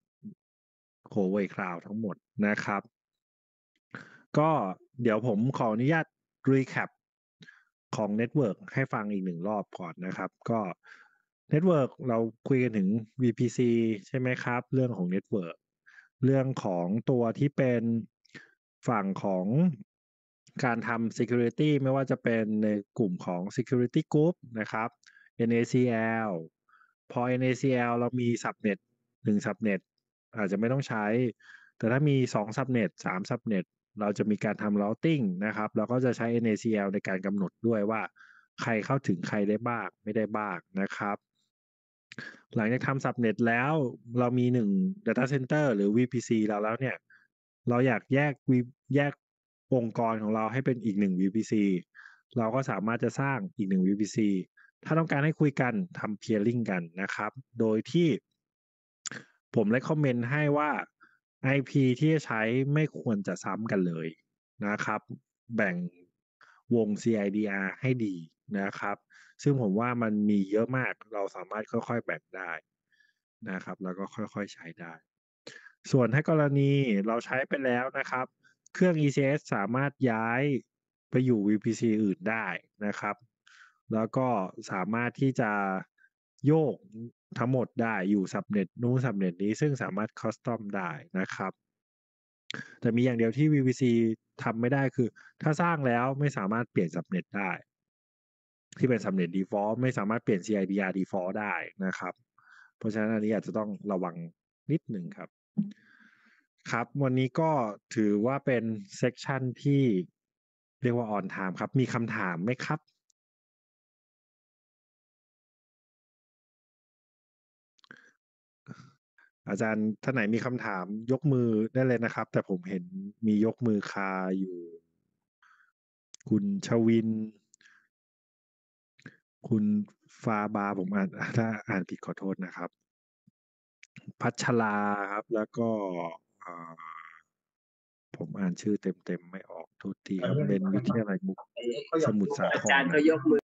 Huawei Cloud ทั้งหมดนะครับก็เดี๋ยวผมขออนุญาต recap ของ Network ให้ฟังอีกหนึ่งรอบก่อนนะครับก็ Network เราคุยกันถึง วี พี ซี ใช่ไหมครับเรื่องของ Network เรื่องของตัวที่เป็นฝั่งของการทำ Security ไม่ว่าจะเป็นในกลุ่มของ Security Group นะครับ เอ็น เอ ซี แอล พอ เอ็น เอ ซี แอล เรามี Subnet หนึ่ง Subnet อาจจะไม่ต้องใช้แต่ถ้ามีสอง Subnet สาม Subnet เราจะมีการทำ routing นะครับเราก็จะใช้ เอ็น เอ ซี แอล ในการกำหนดด้วยว่าใครเข้าถึงใครได้บ้างไม่ได้บ้างนะครับหลังจากทำ Subnet แล้วเรามีหนึ่ง Data Center หรือ วี พี ซี เราแล้วเนี่ยเราอยากแยกแยกองค์กรของเราให้เป็นอีกหนึ่ง วี พี ซี เราก็สามารถจะสร้างอีกหนึ่ง วี พี ซี ถ้าต้องการให้คุยกันทำ peering กันนะครับโดยที่ผมเลยคอมเมนต์ให้ว่า ไอ พี ที่จะใช้ไม่ควรจะซ้ำกันเลยนะครับแบ่งวง ซี ไอ ดี อาร์ ให้ดีนะครับซึ่งผมว่ามันมีเยอะมากเราสามารถค่อยๆแบ่งได้นะครับแล้วก็ค่อยๆใช้ได้ส่วนถ้ากรณีเราใช้ไปแล้วนะครับเครื่อง อี ซี เอส สามารถย้ายไปอยู่ วี พี ซี อื่นได้นะครับแล้วก็สามารถที่จะโยกทั้งหมดได้อยู่ Subnet นู้น Subnet นี้ซึ่งสามารถ Custom ได้นะครับแต่มีอย่างเดียวที่ วี พี ซี ทำไม่ได้คือถ้าสร้างแล้วไม่สามารถเปลี่ยน Subnet ได้ที่เป็น Subnet Default ไม่สามารถเปลี่ยน ซี ไอ ดี อาร์ Default ได้นะครับเพราะฉะนั้นอันนี้อาจจะต้องระวังนิดหนึ่งครับครับวันนี้ก็ถือว่าเป็นเซกชันที่เรียกว่า on time ครับมีคำถามไหมครับอาจารย์ท่านไหนมีคำถามยกมือได้เลยนะครับแต่ผมเห็นมียกมือคาอยู่คุณชวินคุณฟาบาผมอ่านถ้าอ่านผิดขอโทษนะครับพัชราครับแล้วก็อ่าผมอ่านชื่อเต็มๆไม่ออกโทษทีครับเป็นวิทยาลัยมุกสมุทรสาครอาจารย์ก็ยกมือ